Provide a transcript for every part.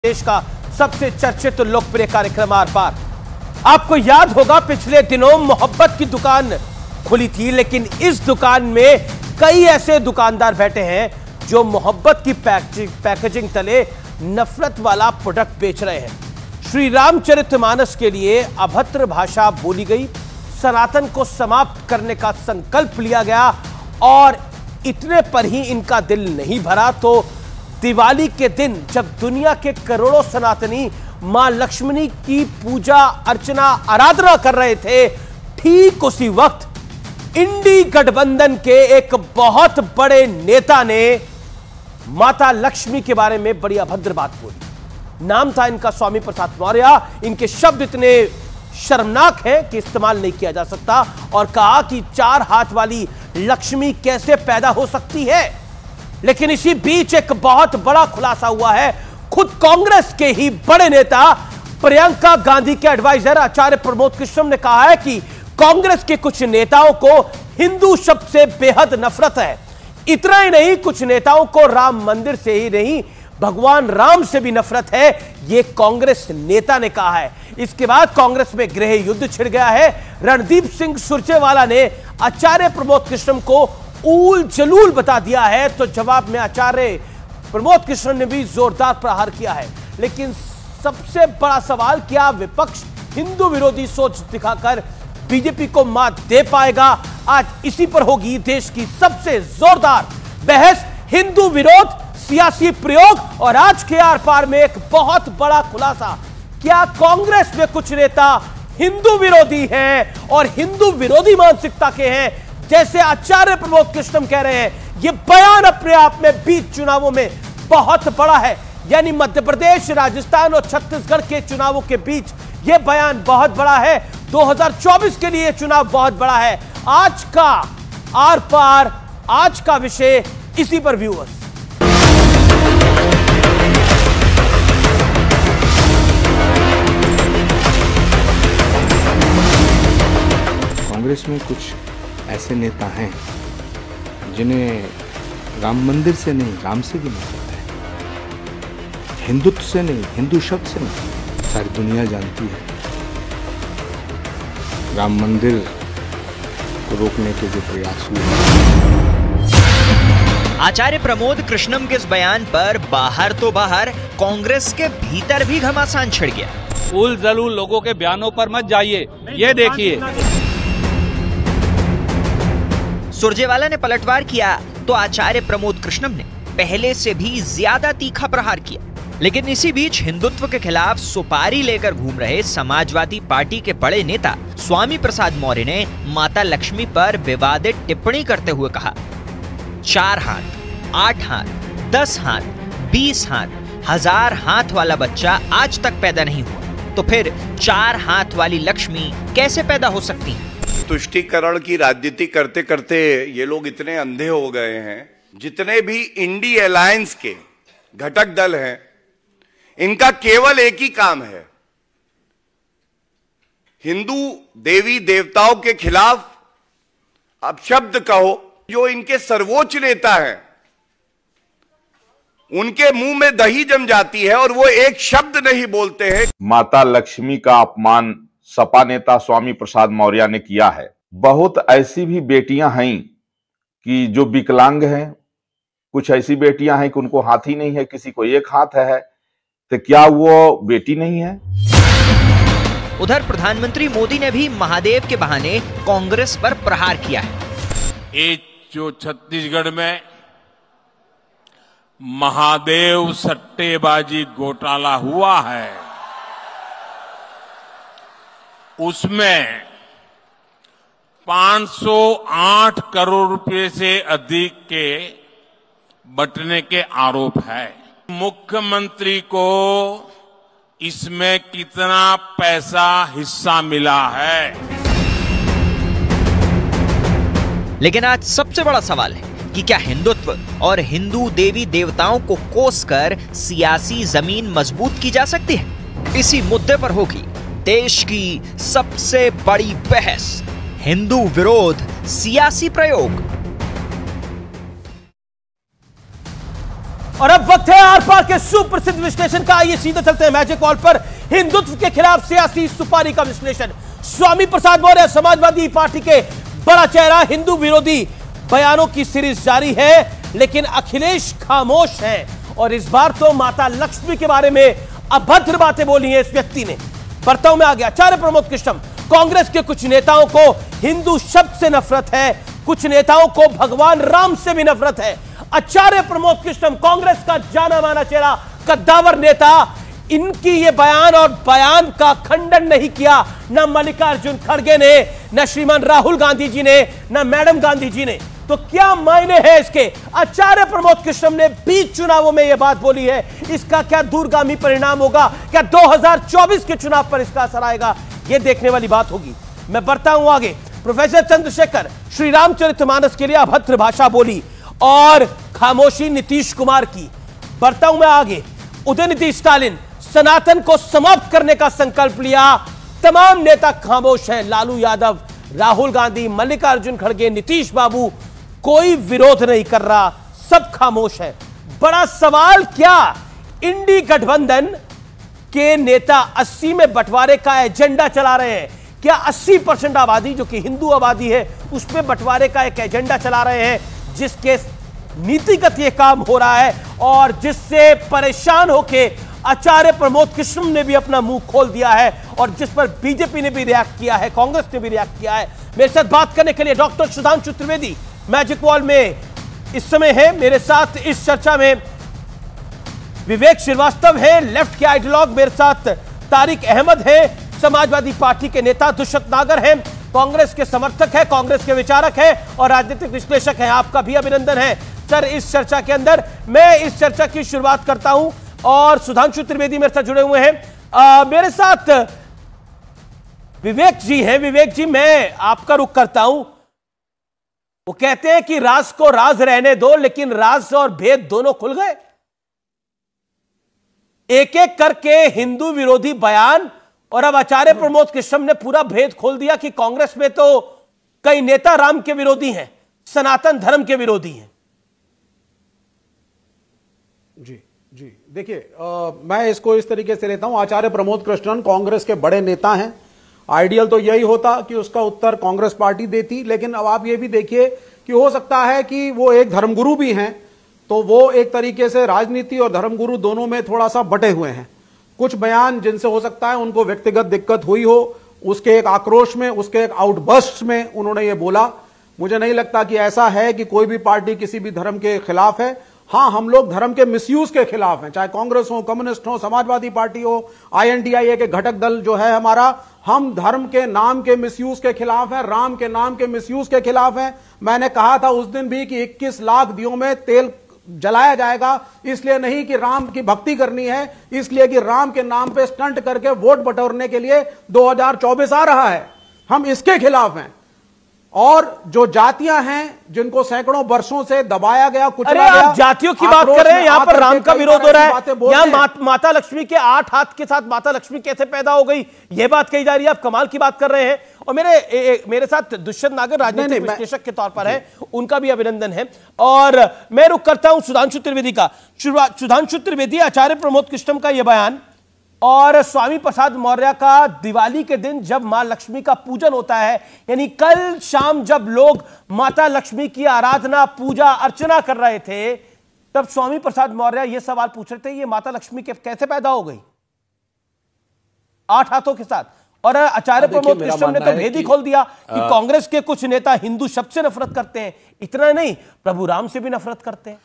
देश का सबसे चर्चित तो लोकप्रिय कार्यक्रम आर पार। आपको याद होगा पिछले दिनों मोहब्बत की दुकान खुली थी, लेकिन इस दुकान में कई ऐसे दुकानदार बैठे हैं जो मोहब्बत की पैकेजिंग तले नफरत वाला प्रोडक्ट बेच रहे हैं। श्री रामचरितमानस के लिए अभद्र भाषा बोली गई, सनातन को समाप्त करने का संकल्प लिया गया और इतने पर ही इनका दिल नहीं भरा तो दिवाली के दिन जब दुनिया के करोड़ों सनातनी मां लक्ष्मी की पूजा अर्चना आराधना कर रहे थे, ठीक उसी वक्त इंडी गठबंधन के एक बहुत बड़े नेता ने माता लक्ष्मी के बारे में बड़ी अभद्र बात बोली। नाम था इनका स्वामी प्रसाद मौर्य। इनके शब्द इतने शर्मनाक हैं कि इस्तेमाल नहीं किया जा सकता और कहा कि 4 हाथ वाली लक्ष्मी कैसे पैदा हो सकती है। लेकिन इसी बीच एक बहुत बड़ा खुलासा हुआ है। खुद कांग्रेस के ही बड़े नेता प्रियंका गांधी के एडवाइजर आचार्य प्रमोद कृष्णम ने कहा है कि कांग्रेस के कुछ नेताओं को हिंदू शब्द से बेहद नफरत है। इतना ही नहीं, कुछ नेताओं को राम मंदिर से ही नहीं भगवान राम से भी नफरत है, यह कांग्रेस नेता ने कहा है। इसके बाद कांग्रेस में गृह युद्ध छिड़ गया है। रणदीप सिंह सुरजेवाला ने आचार्य प्रमोद कृष्णम को ऊल जलूल बता दिया है, तो जवाब में आचार्य प्रमोद कृष्ण ने भी जोरदार प्रहार किया है। लेकिन सबसे बड़ा सवाल, क्या विपक्ष हिंदू विरोधी सोच दिखाकर बीजेपी को मात दे पाएगा? आज इसी पर होगी देश की सबसे जोरदार बहस। हिंदू विरोध सियासी प्रयोग और आज के आर पार में एक बहुत बड़ा खुलासा, क्या कांग्रेस में कुछ नेता हिंदू विरोधी हैं और हिंदू विरोधी मानसिकता के हैं, जैसे आचार्य प्रमोद कृष्णम कह रहे हैं। यह बयान अपने आप में बीच चुनावों में बहुत बड़ा है, यानी मध्य प्रदेश, राजस्थान और छत्तीसगढ़ के चुनावों के बीच यह बयान बहुत बड़ा है। 2024 के लिए चुनाव बहुत बड़ा है। आज का आर पार, आज का विषय इसी पर व्यूअर्स। कांग्रेस में कुछ ऐसे नेता हैं जिन्हें राम मंदिर से नहीं, राम से भी नफरत है। हिंदुत्व से नहीं, हिंदू शब्द से नहीं। सारी दुनिया जानती है राम मंदिर को रोकने के जो प्रयास हुए। आचार्य प्रमोद कृष्णम के इस बयान पर बाहर तो बाहर, कांग्रेस के भीतर भी घमासान छिड़ गया। उल जलूल लोगों के बयानों पर मत जाइए, ये देखिए। सुरजेवाला ने पलटवार किया तो आचार्य प्रमोद कृष्णम ने पहले से भी ज्यादा तीखा प्रहार किया। लेकिन इसी बीच हिंदुत्व के खिलाफ सुपारी लेकर घूम रहे समाजवादी पार्टी के बड़े नेता स्वामी प्रसाद मौर्य ने माता लक्ष्मी पर विवादित टिप्पणी करते हुए कहा, 4 हाथ, 8 हाथ, 10 हाथ, 20 हाथ, 1000 हाथ वाला बच्चा आज तक पैदा नहीं हुआ, तो फिर 4 हाथ वाली लक्ष्मी कैसे पैदा हो सकती है? तुष्टीकरण की राजनीति करते करते ये लोग इतने अंधे हो गए हैं। जितने भी इंडी अलायंस के घटक दल हैं, इनका केवल एक ही काम है, हिंदू देवी देवताओं के खिलाफ अपशब्द कहो। जो इनके सर्वोच्च नेता हैं, उनके मुंह में दही जम जाती है और वो एक शब्द नहीं बोलते हैं। माता लक्ष्मी का अपमान सपा नेता स्वामी प्रसाद मौर्य ने किया है। बहुत ऐसी भी बेटियां हैं कि जो विकलांग हैं, कुछ ऐसी बेटियां हैं कि उनको हाथ ही नहीं है, किसी को एक हाथ है, तो क्या वो बेटी नहीं है? उधर प्रधानमंत्री मोदी ने भी महादेव के बहाने कांग्रेस पर प्रहार किया है। ये जो छत्तीसगढ़ में महादेव सट्टेबाजी घोटाला हुआ है, उसमें 508 करोड़ रुपए से अधिक के बंटने के आरोप है। मुख्यमंत्री को इसमें कितना पैसा हिस्सा मिला है? लेकिन आज सबसे बड़ा सवाल है कि क्या हिंदुत्व और हिंदू देवी देवताओं को कोसकर सियासी जमीन मजबूत की जा सकती है? इसी मुद्दे पर होगी देश की सबसे बड़ी बहस, हिंदू विरोध सियासी प्रयोग। और अब वक्त है आर पार के सुप्रसिद्ध विश्लेषण का। आइए सीधे चलते हैं मैजिक वॉल पर। हिंदुत्व के खिलाफ सियासी सुपारी का विश्लेषण। स्वामी प्रसाद मौर्य समाजवादी पार्टी के बड़ा चेहरा। हिंदू विरोधी बयानों की सीरीज जारी है, लेकिन अखिलेश खामोश है और इस बार तो माता लक्ष्मी के बारे में अभद्र बातें बोली हैं इस व्यक्ति ने। बर्ताव में आ गया आचार्य प्रमोद कृष्णम। कांग्रेस के कुछ नेताओं को हिंदू शब्द से नफरत है, कुछ नेताओं को भगवान राम से भी नफरत है। आचार्य प्रमोद कृष्णम, कांग्रेस का जाना माना चेहरा, कद्दावर नेता, इनकी ये बयान और बयान का खंडन नहीं किया न मल्लिकार्जुन खड़गे ने, न श्रीमान राहुल गांधी जी ने, न मैडम गांधी जी ने। तो क्या मायने हैं इसके? आचार्य प्रमोद कृष्णम ने बीच चुनावों में यह बात बोली है, इसका क्या दूरगामी परिणाम होगा? क्या 2024 के चुनाव पर इसका असर आएगा? यह देखने वाली बात होगी। मैं बढ़ता हूं आगे। प्रोफेसर चंद्रशेखर श्री रामचरितमानस के लिए अभद्र भाषा बोली और खामोशी नीतीश कुमार की। बढ़ता हूं मैं आगे। उदयनिधि स्टालिन सनातन को समाप्त करने का संकल्प लिया, तमाम नेता खामोश हैं। लालू यादव, राहुल गांधी, मल्लिकार्जुन खड़गे, नीतीश बाबू, कोई विरोध नहीं कर रहा, सब खामोश है। बड़ा सवाल, क्या इंडी गठबंधन के नेता 80 में बंटवारे का एजेंडा चला रहे हैं? क्या 80% आबादी जो कि हिंदू आबादी है उस पर बंटवारे का एक एजेंडा चला रहे हैं, जिसके नीतिगत यह काम हो रहा है और जिससे परेशान होके आचार्य प्रमोद कृष्णम ने भी अपना मुंह खोल दिया है और जिस पर बीजेपी ने भी रिएक्ट किया है, कांग्रेस ने भी रिएक्ट किया है। मेरे साथ बात करने के लिए doctor Sudhanshu Trivedi magic wall में इस समय है मेरे साथ। इस चर्चा में विवेक श्रीवास्तव है, लेफ्ट के आइडियोलॉग, मेरे साथ तारिक अहमद है, समाजवादी पार्टी के नेता दुष्यंत नागर हैं, कांग्रेस के समर्थक है, कांग्रेस के विचारक है और राजनीतिक विश्लेषक है। आपका भी अभिनंदन है सर इस चर्चा के अंदर। मैं इस चर्चा की शुरुआत करता हूं और सुधांशु त्रिवेदी मेरे साथ जुड़े हुए हैं। मेरे साथ विवेक जी हैं। विवेक जी, मैं आपका रुख करता हूं। वो कहते हैं कि राज को राज रहने दो, लेकिन राज और भेद दोनों खुल गए। एक एक करके हिंदू विरोधी बयान और अब आचार्य प्रमोद कृष्णम ने पूरा भेद खोल दिया कि कांग्रेस में तो कई नेता राम के विरोधी हैं, सनातन धर्म के विरोधी हैं। जी देखिए, मैं इसको इस तरीके से लेता हूं। आचार्य प्रमोद कृष्णन कांग्रेस के बड़े नेता हैं। आइडियल तो यही होता कि उसका उत्तर कांग्रेस पार्टी देती, लेकिन अब आप ये भी देखिए कि हो सकता है कि वो एक धर्मगुरु भी हैं, तो वो एक तरीके से राजनीति और धर्मगुरु दोनों में थोड़ा सा बटे हुए हैं। कुछ बयान जिनसे हो सकता है उनको व्यक्तिगत दिक्कत हुई हो, उसके एक आक्रोश में, उसके एक आउटबर्स्ट में उन्होंने ये बोला। मुझे नहीं लगता कि ऐसा है कि कोई भी पार्टी किसी भी धर्म के खिलाफ है। हां, हम लोग धर्म के मिसयूज के खिलाफ हैं, चाहे कांग्रेस हो, कम्युनिस्ट हो, समाजवादी पार्टी हो, INDIA के घटक दल जो है हमारा, हम धर्म के नाम के मिसयूज के खिलाफ हैं, राम के नाम के मिसयूज के खिलाफ हैं। मैंने कहा था उस दिन भी कि 21 लाख दियों में तेल जलाया जाएगा, इसलिए नहीं कि राम की भक्ति करनी है, इसलिए कि राम के नाम पे स्टंट करके वोट बटोरने के लिए 2024 आ रहा है। हम इसके खिलाफ हैं। और जो जातियां हैं जिनको सैकड़ों वर्षों से दबाया गया, कुचला गया, आप जातियों की बात कर रहे हैं, यहां पर राम का विरोध हो रहा है। यहां माता लक्ष्मी के 8 हाथ के साथ माता लक्ष्मी कैसे पैदा हो गई, यह बात कही जा रही है। आप कमाल की बात कर रहे हैं। और मेरे साथ दुष्यंत नागर राजनीतिक विश्लेषक के तौर पर है, उनका भी अभिनंदन है। और मैं रुख करता हूं सुधांशु त्रिवेदी का। सुधांशु त्रिवेदी, आचार्य प्रमोद कृष्णम का यह बयान और स्वामी प्रसाद मौर्य का दिवाली के दिन जब मां लक्ष्मी का पूजन होता है, यानी कल शाम जब लोग माता लक्ष्मी की आराधना, पूजा अर्चना कर रहे थे, तब स्वामी प्रसाद मौर्य यह सवाल पूछ रहे थे, ये माता लक्ष्मी कैसे पैदा हो गई 8 हाथों के साथ। और आचार्य प्रमोद कृष्णम ने तो भेद ही खोल दिया कि कांग्रेस के कुछ नेता हिंदू शब्द से नफरत करते हैं। इतना नहीं, प्रभु राम से भी नफरत करते हैं।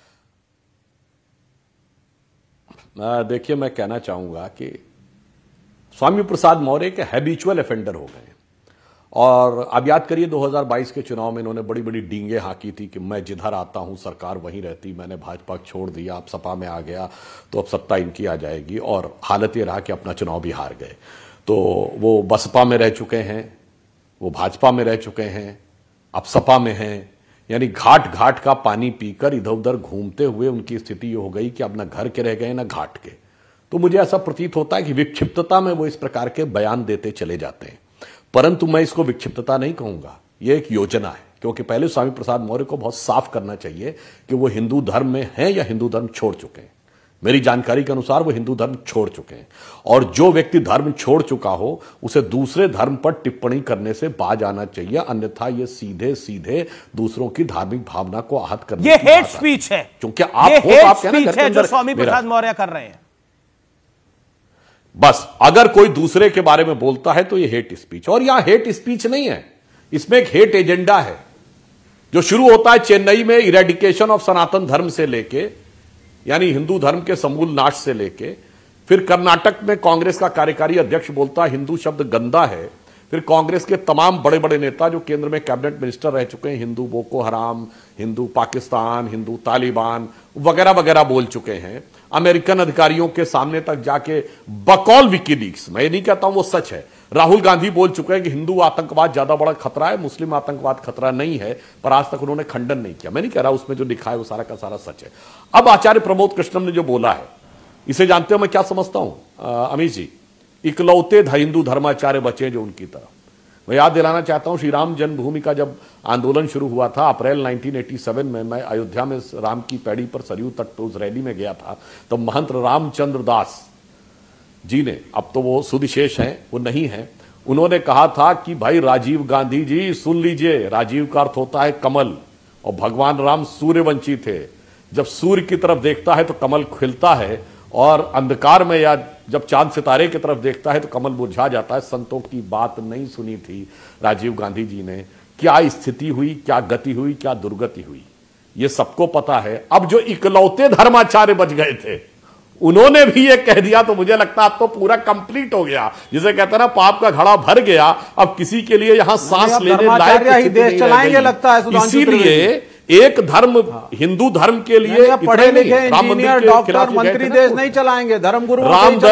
देखिए, मैं कहना चाहूंगा कि स्वामी प्रसाद मौर्य के हैबिचुअल ऑफेंडर हो गए। और अब याद करिए 2022 के चुनाव में इन्होंने बड़ी बड़ी डींगे हाँकी थी कि मैं जिधर आता हूं सरकार वहीं रहती, मैंने भाजपा छोड़ दिया, अब सपा में आ गया तो अब सत्ता इनकी आ जाएगी। और हालत ये रहा कि अपना चुनाव भी हार गए। तो वो बसपा में रह चुके हैं, वो भाजपा में रह चुके हैं, अब सपा में हैं। यानी घाट घाट का पानी पीकर इधर उधर घूमते हुए उनकी स्थिति ये हो गई कि अब ना घर के रह गए ना घाट के। तो मुझे ऐसा प्रतीत होता है कि विक्षिप्तता में वो इस प्रकार के बयान देते चले जाते हैं, परंतु मैं इसको विक्षिप्तता नहीं कहूंगा, ये एक योजना है। क्योंकि पहले स्वामी प्रसाद मौर्य को बहुत साफ करना चाहिए कि वो हिंदू धर्म में हैं या हिंदू धर्म छोड़ चुके हैं। मेरी जानकारी के अनुसार वो हिंदू धर्म छोड़ चुके हैं, और जो व्यक्ति धर्म छोड़ चुका हो उसे दूसरे धर्म पर टिप्पणी करने से बाज आना चाहिए, अन्यथा ये सीधे सीधे दूसरों की धार्मिक भावना को आहत करने ये हेट स्पीच है, क्योंकि आप स्पीच है जो स्वामी प्रसाद मौर्य कर रहे हैं। बस अगर कोई दूसरे के बारे में बोलता है तो ये हेट स्पीच, और यहां हेट स्पीच नहीं है, इसमें एक हेट एजेंडा है जो शुरू होता है चेन्नई में इरेडिकेशन ऑफ सनातन धर्म से लेके, यानी हिंदू धर्म के समूल नाश से लेके, फिर कर्नाटक में कांग्रेस का कार्यकारी अध्यक्ष बोलता है हिंदू शब्द गंदा है, फिर कांग्रेस के तमाम बड़े बड़े नेता जो केंद्र में कैबिनेट मिनिस्टर रह चुके हैं हिंदू बोको हराम, हिंदू पाकिस्तान, हिंदू तालिबान वगैरह वगैरह बोल चुके हैं, अमेरिकन अधिकारियों के सामने तक जाके बकौल विकीलीक्स, मैं नहीं कहता हूं वो सच है, राहुल गांधी बोल चुके हैं कि हिंदू आतंकवाद ज्यादा बड़ा खतरा है, मुस्लिम आतंकवाद खतरा नहीं है, पर आज तक उन्होंने खंडन नहीं किया। मैं नहीं कह रहा उसमें जो लिखा है वो सारा का सारा सच है। अब आचार्य प्रमोद कृष्णम ने जो बोला है, इसे जानते हो मैं क्या समझता हूं अमित जी, इकलौते हिंदू धर्माचार्य बचे जो उनकी तरफ। मैं याद दिलाना चाहता हूं, श्री राम जन्मभूमि का जब आंदोलन शुरू हुआ था अप्रैल 1987 में, मैं अयोध्या में राम की पैड़ी पर सरयू तट पर उस रैली में गया था, तो महंत रामचंद्र दास जी ने, अब तो वो सुदिशेष हैं, वो नहीं है, उन्होंने कहा था कि भाई राजीव गांधी जी सुन लीजिए, राजीव का अर्थ होता है कमल, और भगवान राम सूर्यवंशी थे, जब सूर्य की तरफ देखता है तो कमल खिलता है, और अंधकार में या जब चांद सितारे की तरफ देखता है तो कमल मुरझा जाता है। संतों की बात नहीं सुनी थी राजीव गांधी जी ने। क्या स्थिति हुई, क्या गति हुई, क्या दुर्गति हुई, ये सबको पता है। अब जो इकलौते धर्माचार्य बच गए थे उन्होंने भी ये कह दिया, तो मुझे लगता है अब तो पूरा कंप्लीट हो गया, जिसे कहते हैं ना पाप का घड़ा भर गया, अब किसी के लिए यहां सांस लेने लायक ही देश चलाएंगे लगता है। इसीलिए एक धर्म, हिंदू धर्म के लिए पढ़े लिखे इंजीनियर डॉक्टर मंत्री देश नहीं चलाएंगे, धर्म गुरु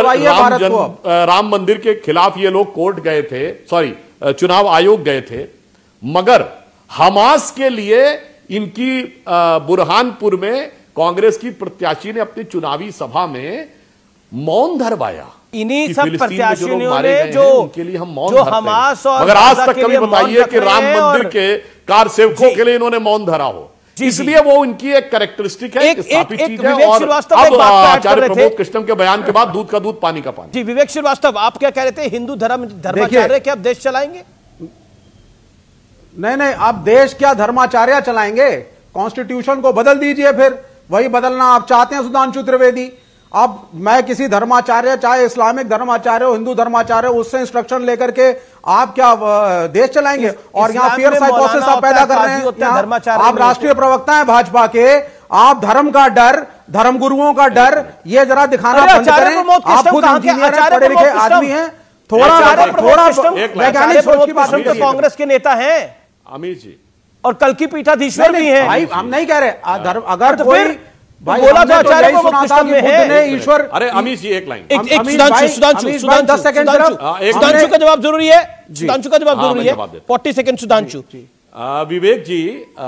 राम मंदिर के खिलाफ ये लोग कोर्ट गए थे, सॉरी चुनाव आयोग गए थे, मगर हमास के लिए इनकी बुरहानपुर में कांग्रेस की प्रत्याशी ने अपनी चुनावी सभा में मौन धरवाया। इन्हीं सब प्रत्याशियों ने जो उनके लिए हम मौन जो हमास और मगर आज तक कभी बताइए कि राम मंदिर के कार सेवकों के लिए इन्होंने मौन धरा हो। इसलिए वो उनकी एक कैरेक्टरिस्टिक है, स्थापित चीज है। और अब आचार्य प्रमोद कृष्णम के बयान के बाद दूध का दूध पानी का पानी। जी विवेक श्रीवास्तव, आप क्या कह रहे थे, हिंदू धर्माचार्य क्या अब देश चलाएंगे? नहीं, अब देश क्या धर्माचार्य चलाएंगे? कॉन्स्टिट्यूशन को बदल दीजिए, फिर वही बदलना आप चाहते हैं सुधांशु त्रिवेदी। अब मैं किसी धर्माचार्य, चाहे इस्लामिक धर्माचार्य हो, हिंदू धर्माचार्य हो, उससे इंस्ट्रक्शन लेकर के आप क्या देश चलाएंगे? और यहाँ फियर साइकोसिस आप पैदा कर रहे हैं। आप राष्ट्रीय प्रवक्ता हैं भाजपा के, आप धर्म का डर, धर्म गुरुओं का डर ये जरा दिखाना बंद करें। आप खुद इंजीनियर हैं, पढ़े लिखे आदमी हैं, थोड़ा वैज्ञानिक सोच की बात कीजिए। कांग्रेस के नेता हैं अमित जी, और कल की पीठाधीश्वर भी हैं। भाई हम नहीं कह रहे अगर तो कोई बोला था आचार्य प्रमोद कृष्णम में है ईश्वर। अरे अमित जी एक लाइन, सुधांशु 10 सेकंड, सुधांशु का जवाब जरूरी है, सुधांशु का जवाब जरूरी है। 40 सेकंड सुधांशु। विवेक जी,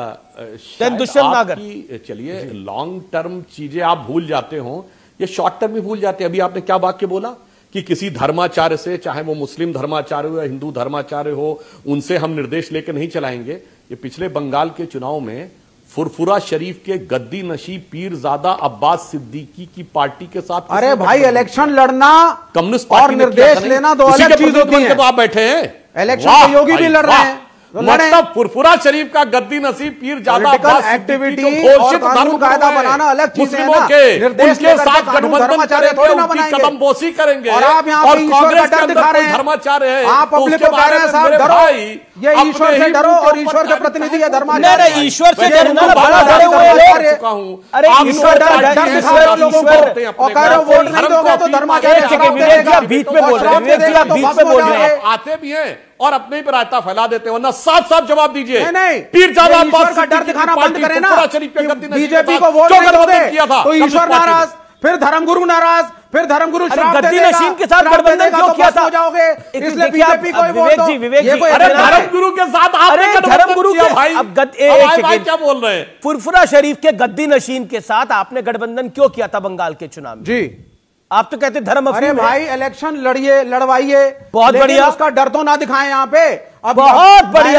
दुष्यंत नागर, चलिए लॉन्ग टर्म चीजें आप भूल जाते हो, ये शॉर्ट टर्म भी भूल जाते हैं। अभी आपने क्या वाक्य बोला कि किसी धर्माचार्य से, चाहे वो मुस्लिम धर्माचार्य हो या हिंदू धर्माचार्य हो, उनसे हम निर्देश लेकर नहीं चलाएंगे। ये पिछले बंगाल के चुनाव में फुरफुरा शरीफ के गद्दी नशीब पीरजादा अब्बास सिद्दीकी की पार्टी के साथ, अरे भाई इलेक्शन लड़ना कम्युनिस्ट और निर्देश लेना दो अलग चीज होती है। तो आप बैठे हैं, इलेक्शन योगी भी लड़ रहे हैं, मतलब फुरफुरा शरीफ का गद्दी नसीब पीरजादा एक्टिविटी और कानून कायदा बनाना अलग चीज है ना। निर्देश के साथ गठबंधन करेंगे, उनकी कदमबोसी करेंगे। और आप यहाँ पे ईश्वर का डर दिखा रहे हैं, धर्माचार्य है, आप पब्लिक को कह रहे हैं साहब डरो, ये ईश्वर से डरो, और ईश्वर के प्रतिनिधि है धर्माचार्य। ईश्वर से डरना बड़ा डरे हुए लोग। अरे ईश्वर डर दिखा रहे हो लोगों को और कह रहे हो वोट नहीं दोगे तो धर्माचार्य। विवेक जी बीच में बोल रहे हैं, विवेक जी आप बीच में बोल रहे हैं, आते भी हैं और अपने ही पर रायता फैला देते हैं। वरना साफ साफ जवाब दीजिए। नहीं, पीरजादा ईश्वर का डर दिखाना बंद करें ना। बीजेपी को वोट नहीं दोगे तो ईश्वर नाराज, फिर धर्मगुरु नाराज, फिर धर्मगुरु गद्दी नशीन के साथ गठबंधन क्यों किया था? हो जाओगे, इसलिए बीजेपी को विवेक जी, विवेक जी, अरे धर्मगुरु के साथ आपने धर्मगुरु के भाई, अब भाई क्या बोल रहे हैं? फुरफुरा शरीफ के गद्दी नशीन के साथ आपने गठबंधन क्यों किया था बंगाल के चुनाव में? जी आप तो कहते धर्म। अरे भाई इलेक्शन लड़िए, लड़वाइए, बहुत बढ़िया, उसका डर तो ना दिखाएं यहाँ पे। बहुत बढ़िया।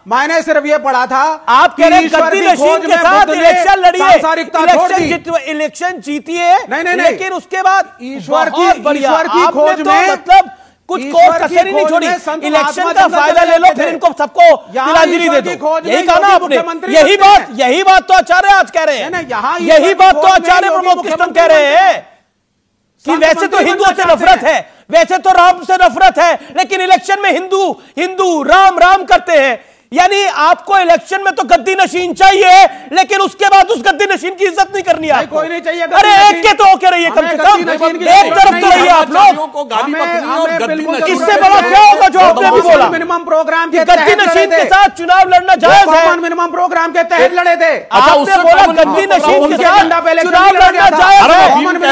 मैंने सिर्फ ये पढ़ा था, आप कह रहे हैं गद्दी नशीन के साथ इलेक्शन लड़िए, इलेक्शन जीतिए, लेकिन उसके बाद ईश्वर की खोज में मतलब कुछ कोर्ट कसर ही नहीं छोड़ी, इलेक्शन का फायदा ले लो, फिर इनको सबको तिलांजलि दे दो। यही कहा ना आपने, यही बात तो आचार्य आज कह रहे हैं, यही बात तो आचार्य प्रमोद कृष्णन कह रहे हैं कि वैसे तो हिंदुओं से नफरत है, वैसे तो राम से नफरत है, लेकिन इलेक्शन में हिंदू राम राम करते हैं। यानी आपको इलेक्शन में तो गद्दी नशीन चाहिए, लेकिन उसके बाद उस गद्दी नशीन की इज्जत नहीं करनी है। कोई नहीं चाहिए। अरे एक के तो होके रहिए, कम से कम एक तरफ तो रहिए आप लोग। इससे बड़ा क्या होगा जो आपने भी बोला, मिनिमम प्रोग्राम के गद्दी नशीन के साथ चुनाव लड़ना जायज है, मिनिमम प्रोग्राम के तहत लड़े थे। आपने बोला गद्दी नशीन के साथ चुनाव लड़ना जायज है।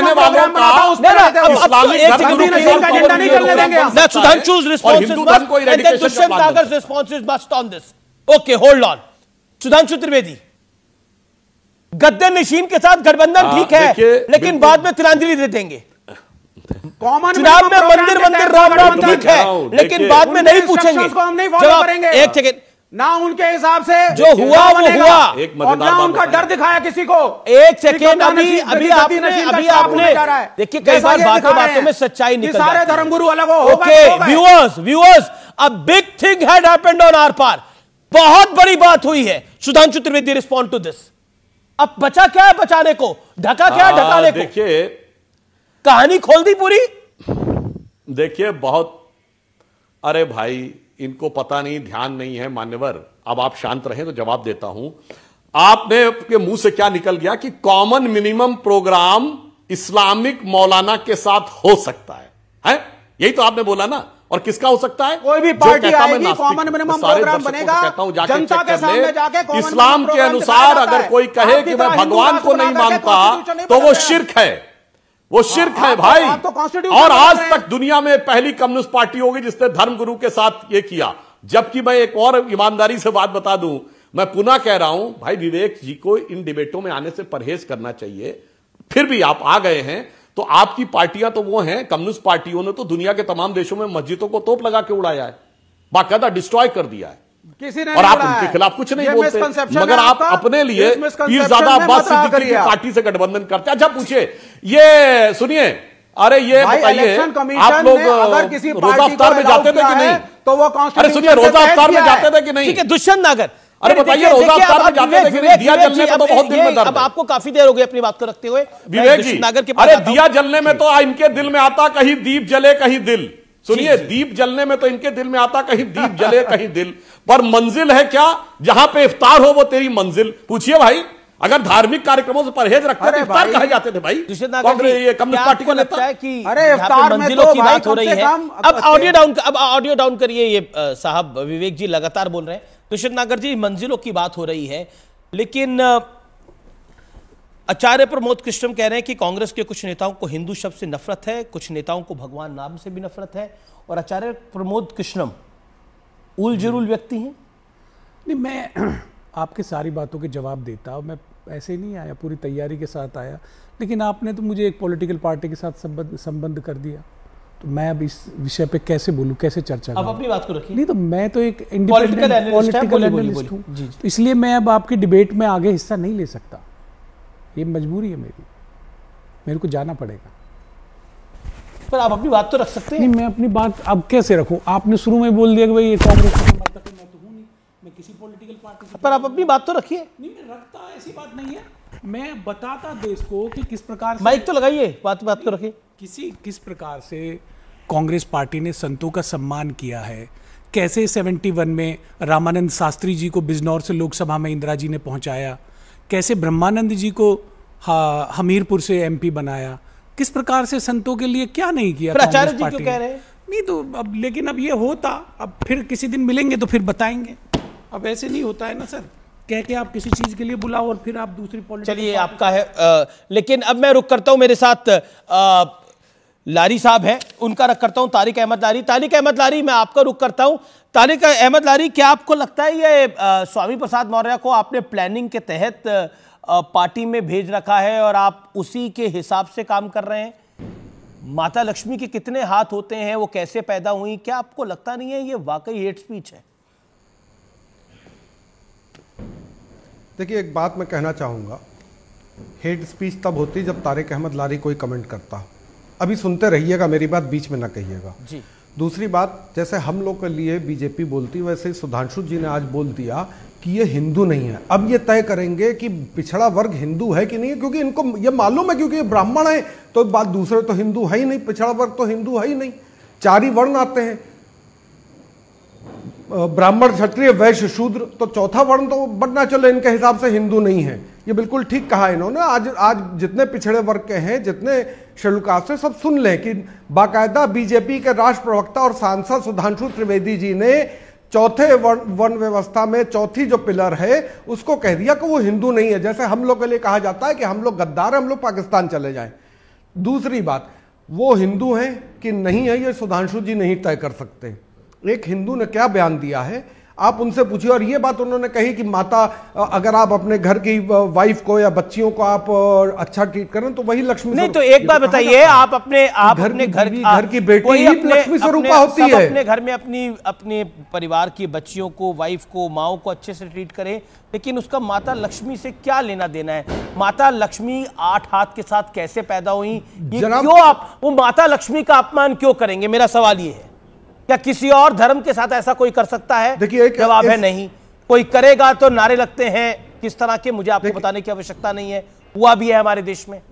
सुधांशु's responses must on this. Okay, hold on. Sudhanshu Trivedi, गद्दी नशीन के साथ गठबंधन ठीक है, लेकिन बाद में तिलांजलि दे देंगे। चुनाव में मंदिर राम ठीक है, लेकिन बाद में नहीं पूछेंगे जवाब। एक सेकेंड, ना उनके हिसाब से जो हुआ वो हुआ, और ना उनका डर दिखाया किसी को। एक सेकेंड, अभी आपने देखिए कई बार बातों में सच्चाई निकल जाती है। सारे धर्मगुरु अलग हो। Okay viewers, a big thing had happened on our पार, बहुत बड़ी बात हुई है। Sudhanshu Trivedi, respond to this. अब बचा क्या है बचाने को, ढका क्या है ढकाने को? देखिए, कहानी खोल दी पूरी। देखिए बहुत, अरे भाई इनको पता नहीं, ध्यान नहीं है मान्यवर। अब आप शांत रहें तो जवाब देता हूं। आपने के मुंह से क्या निकल गया कि कॉमन मिनिमम प्रोग्राम इस्लामिक मौलाना के साथ हो सकता है? यही तो आपने बोला ना। और किसका हो सकता है? कोई भी पार्टी आएगी, कॉमन मिनिमम प्रोग्राम बनेगा, जनता के सामने जाके इस्लाम के अनुसार अगर कोई कहे कि मैं भगवान को नहीं मानता तो वो शिर्क है, वो शिर्क है भाई। और आज तक दुनिया में पहली कम्युनिस्ट पार्टी होगी जिसने धर्मगुरु के साथ ये किया। जबकि मैं एक और ईमानदारी से बात बता दूं, मैं पुनः कह रहा हूं भाई, विवेक जी को इन डिबेटों में आने से परहेज करना चाहिए। फिर भी आप आ गए हैं तो आपकी पार्टियां तो वो हैं, कम्युनिस्ट पार्टियों ने तो दुनिया के तमाम देशों में मस्जिदों को तोप लगा के उड़ाया है, बाकायदा डिस्ट्रॉय कर दिया है किसी ने, और आप उनके खिलाफ कुछ नहीं बोलते, मगर आप अपने लिए पीरजादा अब्बास सिद्दीकी की पार्टी से गठबंधन करते हैं। अच्छा पूछिए, ये सुनिए, अरे ये बताइए, आप लोग रोजा अफ्तार में जाते थे कि नहीं? तो वो अरे सुनिए, रोजा अफ्तार में जाते थे कि नहीं? ठीक है, दुष्यंत नागर, अरे बताइए, रोजा अफ्तार में जाते थे कि नहीं? दिया जलने में तो बहुत दिन में दर्द। अब आपको काफी देर हो गई अपनी बात को रखते हुए, विवेक जी। अरे दिया जलने में तो इनके दिल में आता कहीं दीप जले कहीं दिल। सुनिए, दीप जलने में तो इनके दिल में आता कहीं दीप जले कहीं दिल, पर मंजिल है क्या? जहां पे इफ्तार हो वो तेरी मंजिल। पूछिए भाई, अगर धार्मिक कार्यक्रमों से परहेज रखते थे इफ्तार कहे जाते थे भाई? कम्युनिस्ट पार्टी को लगता है कि अरे इफ्तार मंजिलों की बात हो रही है। अब ऑडियो डाउन करिए। ये साहब विवेक जी लगातार बोल रहे हैं, दुष्यंत नागर जी, मंजिलों की बात हो रही है, लेकिन आचार्य प्रमोद कृष्णन कह रहे हैं कि कांग्रेस के कुछ नेताओं को हिंदू शब्द से नफरत है, कुछ नेताओं को भगवान नाम से भी नफरत है, और आचार्य प्रमोद कृष्णन उल जरूल व्यक्ति हैं। नहीं, मैं आपके सारी बातों के जवाब देता, मैं ऐसे ही नहीं आया, पूरी तैयारी के साथ आया, लेकिन आपने तो मुझे एक पॉलिटिकल पार्टी के साथ संबंध कर दिया, तो मैं अब इस विषय पे कैसे बोलूं, कैसे चर्चा करूं? अब अपनी बात को रखिए। नहीं तो मैं तो एक इंडिपेंडेंट पॉलिटिकल एनालिस्ट हूं, तो इसलिए मैं अब आपकी डिबेट में आगे हिस्सा नहीं ले सकता, ये मजबूरी है मेरी, मेरे को जाना पड़ेगा। पर आप अपनी बात तो रख सकते हैं। नहीं, मैं अपनी बात अब कैसे रखूं? आपने शुरू में बोल दिया कि भाई ये कांग्रेस का समर्थक है, मैं तो हूं नहीं, मैं किसी पॉलिटिकल पार्टी से। पर आप अपनी बात तो रखिए। नहीं, मैं रखता, ऐसी बात नहीं है, मैं बताता देश को कि किस प्रकार से, माइक तो लगाइए, बात को रखिए, किस प्रकार से कांग्रेस पार्टी ने संतों का सम्मान किया है, कैसे 71 में रामानंद शास्त्री जी को बिजनौर से लोकसभा में इंदिरा जी ने पहुंचाया, कैसे ब्रह्मानंद जी को हमीरपुर से एमपी बनाया, किस प्रकार से संतों के लिए क्या नहीं किया आचार्य जी क्यों कह रहे हैं? नहीं तो अब, लेकिन अब ये होता, अब फिर किसी दिन मिलेंगे तो फिर बताएंगे, अब ऐसे नहीं होता है ना सर, कह के आप किसी चीज के लिए बुलाओ और फिर आप दूसरी पॉलिटिक्स। चलिए आपका है, लेकिन अब मैं रुक करता हूं, मेरे साथ लारी साहब हैं, उनका रख करता हूं तारिक अहमद लारी। तारिक अहमद लारी, मैं आपका रुक करता हूं। तारिक अहमद लारी, क्या आपको लगता है ये स्वामी प्रसाद मौर्य को आपने प्लानिंग के तहत पार्टी में भेज रखा है और आप उसी के हिसाब से काम कर रहे हैं? माता लक्ष्मी के कितने हाथ होते हैं, वो कैसे पैदा हुई, क्या आपको लगता नहीं है ये वाकई हेट स्पीच है? देखिए, एक बात मैं कहना चाहूँगा, हेट स्पीच तब होती जब तारिक अहमद लारी कोई कमेंट करता। अभी सुनते रहिएगा मेरी बात, बीच में ना कहिएगा जी। दूसरी बात, जैसे हम लोग के लिए बीजेपी बोलती, वैसे ही सुधांशु जी ने आज बोल दिया कि ये हिंदू नहीं है। अब ये तय करेंगे कि पिछड़ा वर्ग हिंदू है कि नहीं है, क्योंकि इनको ये मालूम है, क्योंकि ये ब्राह्मण है तो बात, दूसरे तो हिंदू है ही नहीं, पिछड़ा वर्ग तो हिंदू है ही नहीं। 4 ही वर्ण आते हैं, ब्राह्मण, क्षत्रिय, वैश्य, शूद्र, तो चौथा वर्ण तो बढ़ना चले इनके हिसाब से हिंदू नहीं है। ये बिल्कुल ठीक कहा इन्होंने। आज जितने पिछड़े वर्ग के हैं, जितने शेड्यूल कास्ट है, सब सुन लें कि बाकायदा बीजेपी के राष्ट्र प्रवक्ता और सांसद सुधांशु त्रिवेदी जी ने चौथे वर्ण व्यवस्था में चौथी जो पिलर है उसको कह दिया कि वो हिंदू नहीं है। जैसे हम लोग के लिए कहा जाता है कि हम लोग गद्दार हैं, हम लोग पाकिस्तान चले जाएं। दूसरी बात, वो हिंदू हैं कि नहीं है ये सुधांशु जी नहीं तय कर सकते। एक हिंदू ने क्या बयान दिया है आप उनसे पूछिए। और ये बात उन्होंने कही कि माता, अगर आप अपने घर की वाइफ को या बच्चियों को आप अच्छा ट्रीट करें तो वही लक्ष्मी नहीं। तो एक बात बताइए, आप अपने घर की बेटी लक्ष्मी स्वरूपा होती है। अपने घर में अपने परिवार की बच्चियों को, वाइफ को, माओ को अच्छे से ट्रीट करें, लेकिन उसका माता लक्ष्मी से क्या लेना देना है? माता लक्ष्मी 8 हाथ के साथ कैसे पैदा हुई? क्यों आप वो माता लक्ष्मी का अपमान क्यों करेंगे? मेरा सवाल ये है, क्या किसी और धर्म के साथ ऐसा कोई कर सकता है? देखिए, जवाब है नहीं। कोई करेगा तो नारे लगते हैं किस तरह के, मुझे आपको बताने की आवश्यकता नहीं है, हुआ भी है हमारे देश में।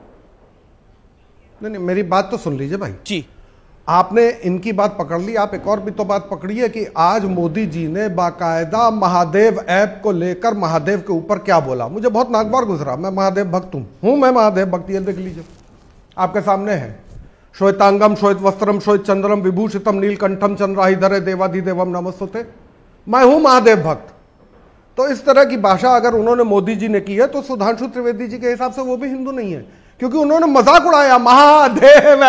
नहीं, मेरी बात तो सुन लीजिए भाई जी। आपने इनकी बात पकड़ ली, आप एक और भी तो बात पकड़िए कि आज मोदी जी ने बाकायदा महादेव ऐप को लेकर महादेव के ऊपर क्या बोला। मुझे बहुत नागवार गुजरा, मैं महादेव भक्त हूं, मैं महादेव भक्त, ये देख लीजिए आपके सामने है। श्वेतांगम श्वेत वस्त्रम श्वेत चंद्रम विभूषितम नीलकंठम चंद्राहिधरे देवाधिदेवम नमस्तुते, मैं हूं महादेव भक्त। तो इस तरह की भाषा अगर उन्होंने मोदी जी ने की है तो सुधांशु त्रिवेदी जी के हिसाब से वो भी हिंदू नहीं है, क्योंकि उन्होंने मजाक उड़ाया महादेव।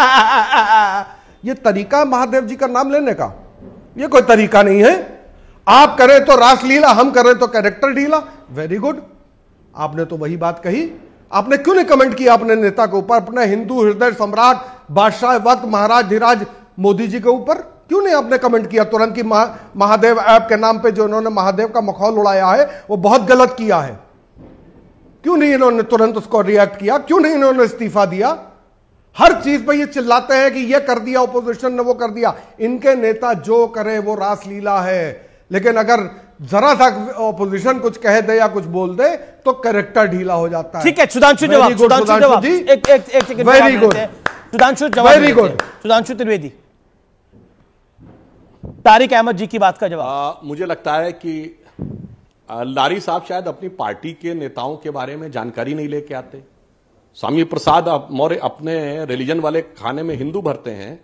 ये तरीका महादेव जी का नाम लेने का, ये कोई तरीका नहीं है। आप करें तो रासलीला, हम करें तो कैरेक्टर ढीला। वेरी गुड, आपने तो वही बात कही। आपने क्यों नहीं कमेंट किया अपने नेता के ऊपर, अपने हिंदू हृदय सम्राट बादशाह वक्त महाराज धीराज मोदी जी के ऊपर क्यों नहीं आपने कमेंट किया तुरंत कि महादेव ऐप के नाम पे जो इन्होंने महादेव का मखौल उड़ाया है वो बहुत गलत किया है? क्यों नहीं इन्होंने तुरंत उसको रिएक्ट किया? क्यों नहीं इन्होंने इस्तीफा दिया? हर चीज पे ये चिल्लाते हैं कि ये कर दिया ऑपोजिशन ने, वो कर दिया। इनके नेता जो करे वो रासलीला है, लेकिन अगर जरा सा ऑपोजिशन कुछ कह दे या कुछ बोल दे तो कैरेक्टर ढीला हो जाता है। ठीक है, सुधांशु जवाब, सुधांशु जवाब, एक वेरी गुड, सुधांशु जवाब, वेरी गुड। सुधांशु त्रिवेदी, तारिक अहमद जी की बात का जवाब। मुझे लगता है कि लारी साहब शायद अपनी पार्टी के नेताओं के बारे में जानकारी नहीं लेके आते। स्वामी प्रसाद मौर्य अपने रिलीजन वाले खाने में हिंदू भरते हैं,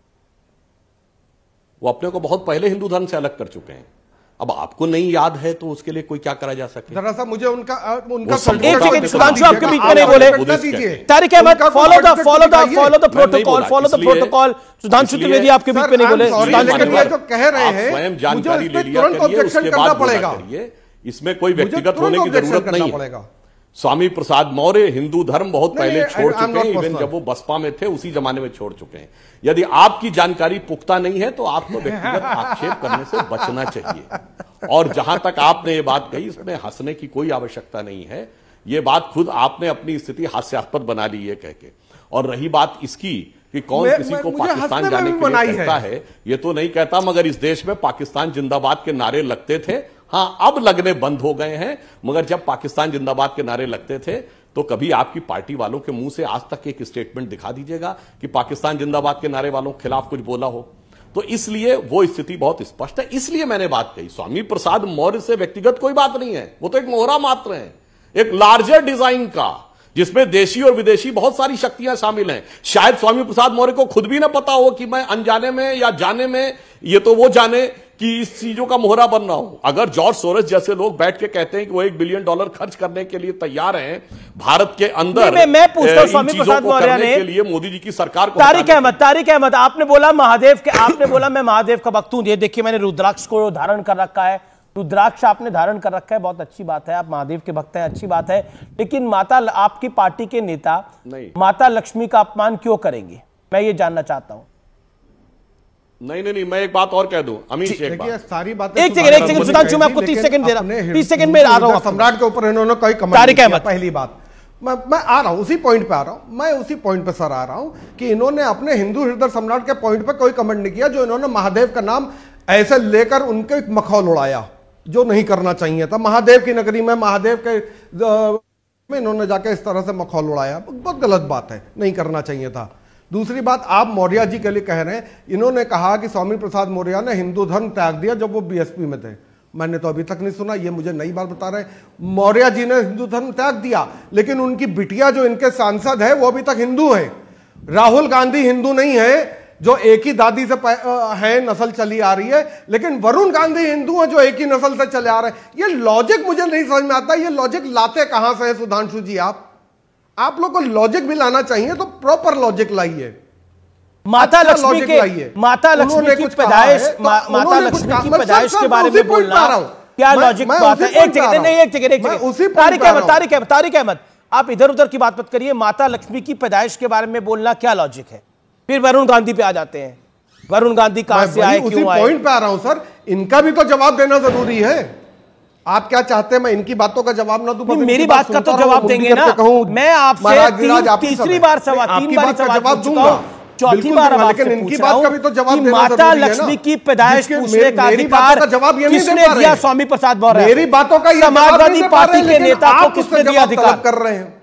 वो अपने को बहुत पहले हिंदू धर्म से अलग कर चुके हैं। अब आपको नहीं याद है तो उसके लिए कोई क्या करा जा सके? जरा सा मुझे उनका सुधांशु आपके बीच में नहीं बोले। Tariq Ahmed, follow the protocol. Sudhanshu Trivedi आपके बीच में नहीं बोले। जो कह रहे हैं स्वयं जानकारी ले लिया करिए, उसके बाद पड़ेगा। इसमें कोई व्यक्तिगत होने की जरूरत नहीं है। स्वामी प्रसाद मौर्य हिंदू धर्म बहुत पहले छोड़ चुके हैं, इवन जब वो बसपा में थे उसी जमाने में छोड़ चुके हैं। यदि आपकी जानकारी पुख्ता नहीं है तो आपको व्यक्तिगत आक्षेप करने से बचना चाहिए। और जहां तक आपने ये बात कही, इसमें हंसने की कोई आवश्यकता नहीं है। ये बात खुद आपने अपनी स्थिति हास्यास्पद बना ली है कह के। और रही बात इसकी कि कौन किसी को पाकिस्तान जाने के लिए कहता है, ये तो नहीं कहता, मगर इस देश में पाकिस्तान जिंदाबाद के नारे लगते थे। हाँ, अब लगने बंद हो गए हैं, मगर जब पाकिस्तान जिंदाबाद के नारे लगते थे तो कभी आपकी पार्टी वालों के मुंह से आज तक एक स्टेटमेंट दिखा दीजिएगा कि पाकिस्तान जिंदाबाद के नारे वालों के खिलाफ कुछ बोला हो। तो इसलिए वो स्थिति बहुत स्पष्ट है। इसलिए मैंने बात कही, स्वामी प्रसाद मौर्य से व्यक्तिगत कोई बात नहीं है, वो तो एक मोहरा मात्र है, एक लार्जर डिजाइन का, जिसमें देशी और विदेशी बहुत सारी शक्तियां शामिल हैं। शायद स्वामी प्रसाद मौर्य को खुद भी ना पता हो कि मैं अनजाने में या जाने में, ये तो वो जाने कि इस चीजों का मोहरा बन रहा हूं। अगर जॉर्ज सोरोस जैसे लोग बैठ के कहते हैं कि वो $1 बिलियन खर्च करने के लिए तैयार हैं भारत के अंदर, मैं पूछता हूं स्वामी प्रसाद मौर्य ने के लिए मोदी जी की सरकार को। तारिक अहमद, आपने बोला आपने बोला मैं महादेव का भक्त हूं। ये देखिए, मैंने रुद्राक्ष को धारण कर रखा है, रुद्राक्ष आपने धारण कर रखा है, बहुत अच्छी बात है, आप महादेव के भक्त हैं, अच्छी बात है। लेकिन आपकी पार्टी के नेता माता लक्ष्मी का अपमान क्यों करेंगे? मैं ये जानना चाहता हूं। नहीं, मैं एक बात और कह दूं अमीश, सारी बातें एक सेकंड सुधांशु, मैं आपको 30 सेकंड दे रहा हूं, 30 सेकंड में आ रहा हूं। सम्राट के ऊपर इन्होंने कोई कमेंट नहीं किया। पहली बात, मैं आ रहा हूं उसी पॉइंट पे आ रहा हूं, मैं उसी पॉइंट पे सर आ रहा हूं कि इन्होंने अपने हिंदू हृदय सम्राट के पॉइंट पे कोई कमेंट नहीं किया, जो इन्होंने महादेव का नाम ऐसे लेकर उनके मखौल उड़ाया, जो नहीं करना चाहिए था। महादेव की नगरी में महादेव के में इन्होंने जाके इस तरह से मखौल उड़ाया, बहुत गलत बात है, नहीं करना चाहिए था। दूसरी बात, आप मौर्य जी के लिए कह रहे हैं, इन्होंने कहा कि स्वामी प्रसाद मौर्य ने हिंदू धर्म त्याग दिया जब वो बीएसपी में थे। मैंने तो अभी तक नहीं सुना, ये मुझे नई बात बता रहे हैं। मौर्य जी ने हिंदू धर्म त्याग दिया, लेकिन उनकी बिटिया जो इनके सांसद है वो अभी तक हिंदू है। राहुल गांधी हिंदू नहीं है, जो एक ही दादी से है, नस्ल चली आ रही है, लेकिन वरुण गांधी हिंदू है जो एक ही नस्ल से चले आ रहे हैं। ये लॉजिक मुझे नहीं समझ में आता, ये लॉजिक लाते कहां से है सुधांशु जी? आप लोग को लॉजिक भी लाना चाहिए तो प्रॉपर लॉजिक लाइए। माता लक्ष्मी के माता लक्ष्मी की पैदाइश के बारे में बोलना क्या लॉजिक बात है? एक सेकंड, तारिक अहमद, आप इधर उधर की बात मत करिए। माता लक्ष्मी की पैदाइश के बारे में बोलना क्या लॉजिक है? फिर वरुण गांधी पे आ जाते हैं। वरुण गांधी कहां से आए, क्यों आए? पॉइंट पे आ रहा हूं सर, इनका भी तो जवाब देना जरूरी है। आप क्या चाहते हैं मैं इनकी बातों का जवाब ना दूं? मेरी बात का तो जवाब देंगे ना। मैं आपसे तीसरी बार सवाल दूंगा, चौथी बार लेकिन इनकी बात का भी तो जवाब देना माता लक्ष्मी की पैदाइश पूछने का अधिकार किसने दिया? स्वामी प्रसाद मौर्य। मेरी बातों का समाजवादी पार्टी के नेता को किसने दिया अधिकार? कर रहे हैं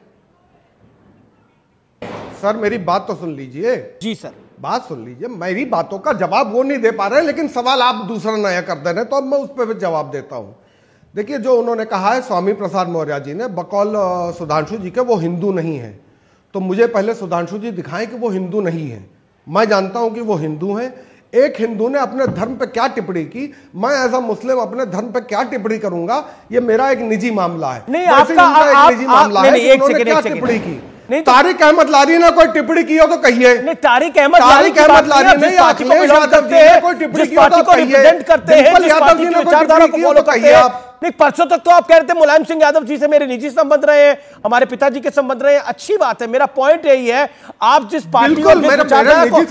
सर, मेरी बात तो सुन लीजिए। जी सर, बात सुन लीजिए। मेरी बातों का जवाब वो नहीं दे पा रहे, लेकिन सवाल आप दूसरा नया कर दे रहे, तो अब मैं उस पर जवाब देता हूं। देखिए, जो उन्होंने कहा है स्वामी प्रसाद मौर्य जी ने, बकौल सुधांशु जी के, वो हिंदू नहीं है। तो मुझे पहले सुधांशु जी दिखाएं कि वो हिंदू नहीं है। मैं जानता हूं कि वो हिंदू हैं। एक हिंदू ने अपने धर्म पे क्या टिप्पणी की, मैं एज अ मुस्लिम अपने धर्म पे क्या टिप्पणी करूंगा, ये मेरा एक निजी मामला है। नहीं, आपका निजी मामला है कि उन्होंने क्या टिप्पणी की। तारिक अहमद लारी ने कोई टिप्पणी की हो तो कहिए। नहीं, तारिक अहमद लारी ने अखिलेश यादव जी ने कोई टिप्पणी की हो तो कहिए। डिंपल यादव जी ने विचारधारा को फॉलो करते हैं। नहीं, परसों तक तो आप कह रहे थे मुलायम सिंह यादव जी से मेरे निजी संबंध रहे हैं, हमारे पिताजी के संबंध रहे हैं। अच्छी बात है, मेरा पॉइंट यही है, आप जिस पार्टी और जिस विचारधारा को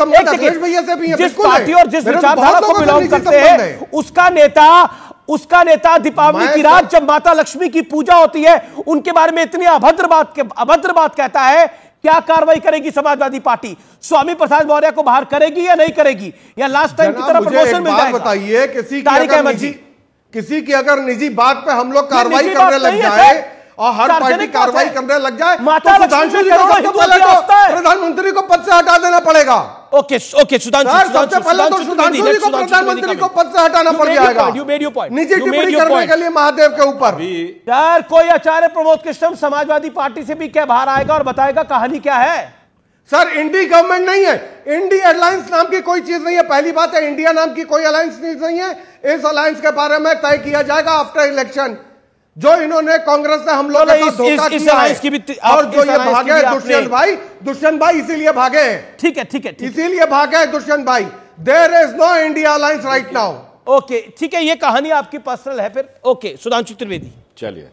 बिलोंग करते हैं, उसका नेता दीपावली की रात जब माता लक्ष्मी की पूजा होती है, उनके बारे में इतनी अभद्र बात कहता है। क्या कार्रवाई करेगी समाजवादी पार्टी? स्वामी प्रसाद मौर्य को बाहर करेगी या नहीं करेगी, या लास्ट टाइम की तरह प्रमोशन मिल जाएगा? बताइए, किसी की अगर निजी बात पे हम लोग कार्रवाई करने लग जाए और हर पार्टी कार्रवाई करने लग जाए, तो सुधांशु जी को सबसे पहले तो प्रधानमंत्री को पद से हटा देना पड़ेगा। ओके, सुधांशु, सबसे पहले तो सुधांशु जी को प्रधानमंत्री को पद से हटाना पड़ जाएगा निजी टिप्पणी करने के लिए महादेव के ऊपर। यार, कोई आचार्य प्रमोद कृष्णम समाजवादी पार्टी से भी क्या बाहर आएगा और बताएगा कहानी क्या है? सर, इंडी गवर्नमेंट नहीं है, इंडिया अलायंस नाम की कोई चीज नहीं है। पहली बात है, इंडिया नाम की कोई अलायंस नहीं है। इस अलायंस के बारे में तय किया जाएगा आफ्टर इलेक्शन। जो इन्होंने कांग्रेस ने हम लोग के साथ धोखा किया है, और जो ये भागे दुष्यंत भाई इसीलिए भागे हैं। ठीक है, इसीलिए भागे हैं दुष्यंत भाई। There is no India alliance right now. Okay, ठीक है, ये कहानी आपकी पर्सनल है फिर। ओके, सुधांशु त्रिवेदी, चलिए।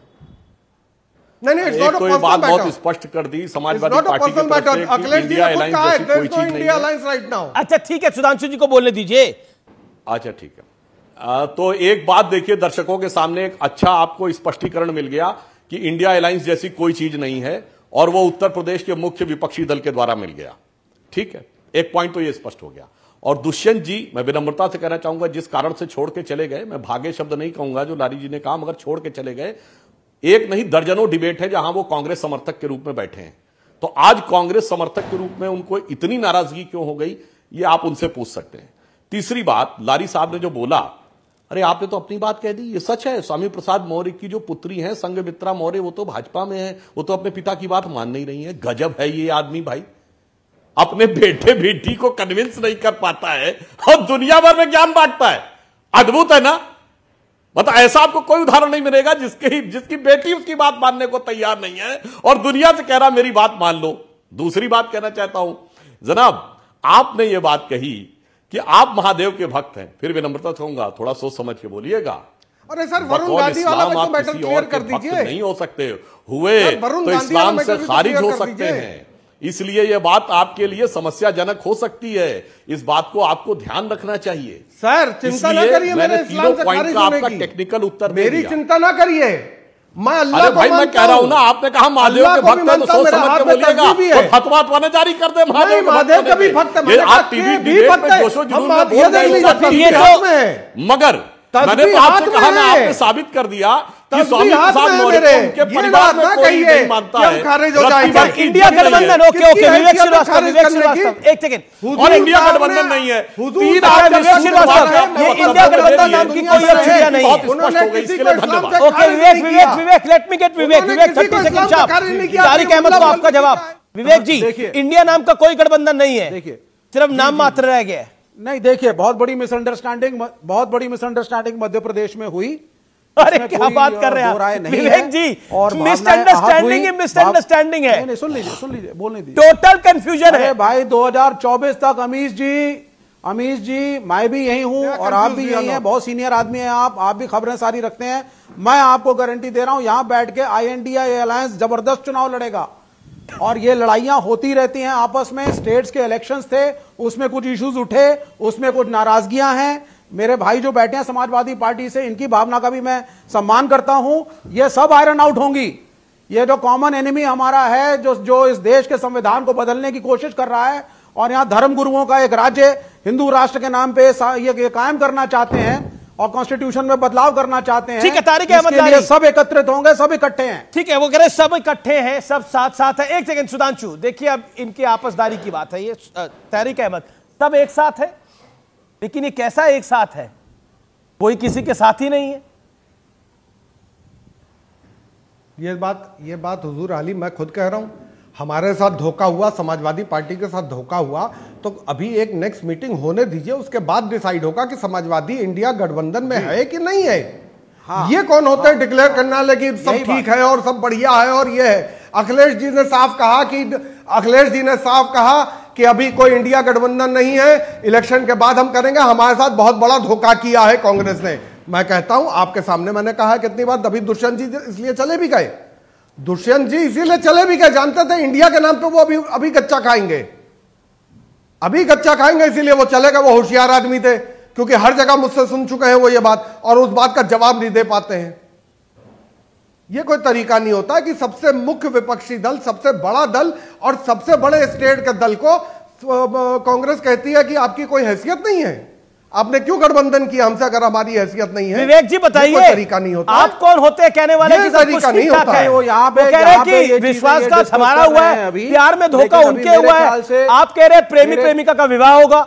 नहीं, तो ये बात बहुत स्पष्ट कर दी समाजवादी पार्टी की तरफ से कि इंडिया अलायंस जैसी कोई चीज नहीं है। अच्छा, ठीक है, सुधांशु जी को बोलने दीजिए। अच्छा, ठीक है। तो एक बात देखिए, दर्शकों के सामने एक अच्छा आपको स्पष्टीकरण मिल गया कि इंडिया अलायंस जैसी कोई चीज नहीं है, और वो उत्तर प्रदेश के मुख्य विपक्षी दल के द्वारा मिल गया। ठीक है, एक पॉइंट तो ये स्पष्ट हो गया। और दुष्यंत जी, मैं विनम्रता से कहना चाहूंगा, जिस कारण से छोड़ के चले गए, मैं भागे शब्द नहीं कहूंगा जो लारी जी ने कहा, मगर छोड़ के चले गए। एक नहीं, दर्जनों डिबेट है जहां वो कांग्रेस समर्थक के रूप में बैठे हैं। तो आज कांग्रेस समर्थक के रूप में उनको इतनी नाराजगी क्यों हो गई, ये आप उनसे पूछ सकते हैं। तीसरी बात, लारी साहब ने जो बोला, अरे आपने तो अपनी बात कह दी, ये सच है। स्वामी प्रसाद मौर्य की जो पुत्री है संघमित्रा मौर्य, वो तो भाजपा में है, वो तो अपने पिता की बात मान नहीं रही है। गजब है ये आदमी भाई, अपने बेटे बेटी को कन्विंस नहीं कर पाता है और दुनिया भर में ज्ञान बांटता है। अद्भुत है ना? मतलब ऐसा आपको कोई उदाहरण नहीं मिलेगा जिसकी बेटी उसकी बात मानने को तैयार नहीं है और दुनिया से कह रहा मेरी बात मान लो। दूसरी बात कहना चाहता हूं जनाब, आपने ये बात कही कि आप महादेव के भक्त हैं, फिर विनम्रता कहूंगा थोड़ा सोच समझ के बोलिएगा। अरे सर, वरुण गांधी वाला तो मैटर क्लियर कर दीजिए। नहीं हो सकते हुए तो इस्लाम से खारिज हो सकते हैं। इसलिए यह बात आपके लिए समस्याजनक हो सकती है। इस बात को आपको ध्यान रखना चाहिए। सर चिंता ना करिए, मैंने मेरे इस्लाम से पॉइंट खारिज का होने आपका की टेक्निकल उत्तर दे मेरी दिया। चिंता ना करिए, मैं अल्लाह को भाई मैं कह रहा हूं ना, आपने कहा महादेव के भक्त है तो सोच समझ के बोलिएगा, तो फतवा न जारी कर दे महादेव का भी भक्त है, आप टीवी डिबेट में जोशो जुनून में बोल रहे हैं, मगर मैंने तो आपसे कहा ना, आपने साबित कर दिया कि स्वामी प्रसाद मौर्य उनके परिवार में कोई नहीं मानता है। इंडिया गठबंधन ओके ओके विवेक श्रीवास्तव एक सेकंड, और इंडिया गठबंधन नहीं है, तीन विवेक श्रीवास्तव, ये इंडिया गठबंधन नाम की कोई और चिड़िया नहीं है। इसके लिए धन्यवाद। Okay Vivek let me get Vivek 30 second चाप। तारिक अहमद को आपका जवाब। विवेक जी, इंडिया नाम का कोई गठबंधन नहीं है, सिर्फ नाम मात्र रह गया। नहीं देखिए, बहुत बड़ी मिसअंडरस्टैंडिंग मध्य प्रदेश में हुई। अरे क्या बात कर रहे हैं विवेक जी, और मिसअंडरस्टैंडिंग है। नहीं, सुन लीजिए बोलने दीजिए। टोटल कंफ्यूजन है भाई। 2024 तक अमीश जी मैं भी यही हूं और आप भी यही हैं, बहुत सीनियर आदमी हैं आप भी खबरें सारी रखते हैं। मैं आपको गारंटी दे रहा हूं, यहां बैठ के INDA अलायंस जबरदस्त चुनाव लड़ेगा और ये लड़ाइयां होती रहती हैं आपस में। स्टेट्स के इलेक्शंस थे, उसमें कुछ इश्यूज उठे, उसमें कुछ नाराजगियां हैं। मेरे भाई जो बैठे हैं समाजवादी पार्टी से, इनकी भावना का भी मैं सम्मान करता हूं। ये सब आयरन आउट होंगी। ये जो कॉमन एनिमी हमारा है, जो इस देश के संविधान को बदलने की कोशिश कर रहा है और यहां धर्म गुरुओं का एक राज्य हिंदू राष्ट्र के नाम पे ये कायम करना चाहते हैं और कॉन्स्टिट्यूशन में बदलाव करना चाहते हैं। ठीक है, तारिक अहमद लिए सब एकत्रित होंगे, सब इकट्ठे हैं। ठीक है, वो कह रहे सब इकट्ठे हैं, सब साथ साथ है। एक सेकंड सुधांशु, देखिए अब इनकी आपसदारी की बात है। ये तारिक अहमद सब एक साथ है, लेकिन ये कैसा एक साथ है? कोई किसी के साथ ही नहीं है। ये बात हुजूर आली मैं खुद कह रहा हूं, हमारे साथ धोखा हुआ, समाजवादी पार्टी के साथ धोखा हुआ, तो अभी एक नेक्स्ट मीटिंग होने दीजिए, उसके बाद डिसाइड होगा कि समाजवादी इंडिया गठबंधन में है कि नहीं है। हाँ, ये कौन होते हैं डिक्लेयर करने वाले कि सब ठीक है और सब बढ़िया है और ये है। अखिलेश जी ने साफ कहा कि अभी कोई इंडिया गठबंधन नहीं है, इलेक्शन के बाद हम करेंगे। हमारे साथ बहुत बड़ा धोखा किया है कांग्रेस ने। मैं कहता हूं, आपके सामने मैंने कहा है कितनी बार, तभी दुष्यंत जी इसलिए चले भी गए। दुष्यंत जी इसीलिए चले भी गए, जानते थे इंडिया के नाम पे वो अभी कच्चा खाएंगे, इसीलिए वो चले गए। वो होशियार आदमी थे, क्योंकि हर जगह मुझसे सुन चुके हैं वो ये बात, और उस बात का जवाब नहीं दे पाते हैं। ये कोई तरीका नहीं होता कि सबसे मुख्य विपक्षी दल, सबसे बड़ा दल और सबसे बड़े स्टेट के दल को कांग्रेस कहती है कि आपकी कोई हैसियत नहीं है, आपने क्यों गठबंधन किया हमसे अगर हमारी हैसियत नहीं है। विवेक जी बताइए, तरीका नहीं होता। आप कौन होते हैं कहने वाले? तरीका नहीं होता है। वो यहाँ पे कह रहे हैं कि विश्वासघात हमारा हुआ है, प्यार में धोखा उनके हुआ है। आप कह रहे हैं प्रेमी प्रेमिका का विवाह होगा।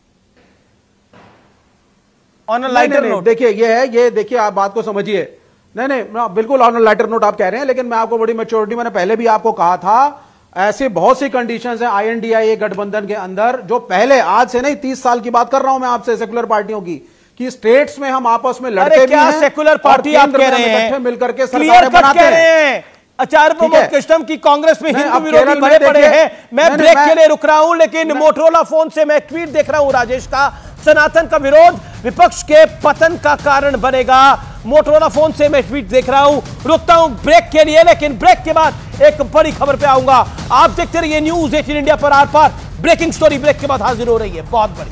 ऑन अ लाइटर नोट देखिए, ये देखिए, आप बात को समझिए। नहीं बिल्कुल ऑन अ लाइटर नोट आप कह रहे हैं, लेकिन मैं आपको बड़ी मैच्योरिटी, मैंने पहले भी आपको कहा था, ऐसे बहुत सी कंडीशंस हैं INDA गठबंधन के अंदर, जो पहले, आज से नहीं 30 साल की बात कर रहा हूं मैं आपसे, सेकुलर पार्टियों की, कि स्टेट्स में हम आपस में लड़ते भी हैं। सेकुलर पार्टी आप कह रहे हैं, मिलकर के सरकारें बनाते हैं। आचार्य प्रमोद कृष्णम की कांग्रेस में हिंदू विरोधी बड़े पड़े हैं। मैं ब्रेक के लिए रुक रहा हूं, लेकिन मोटरोला फोन से मैं ट्वीट देख रहा हूं राजेश का, सनातन का विरोध विपक्ष के पतन का कारण बनेगा। मोटरोला फोन से मैं ट्वीट देख रहा हूं, रुकता हूं ब्रेक के लिए, लेकिन ब्रेक के बाद एक बड़ी खबर पे आऊंगा। आप देखते रहिए न्यूज़ 18 इंडिया पर। Aar Paar breaking story break के बाद हाजिर हो रही है, बहुत बड़ी।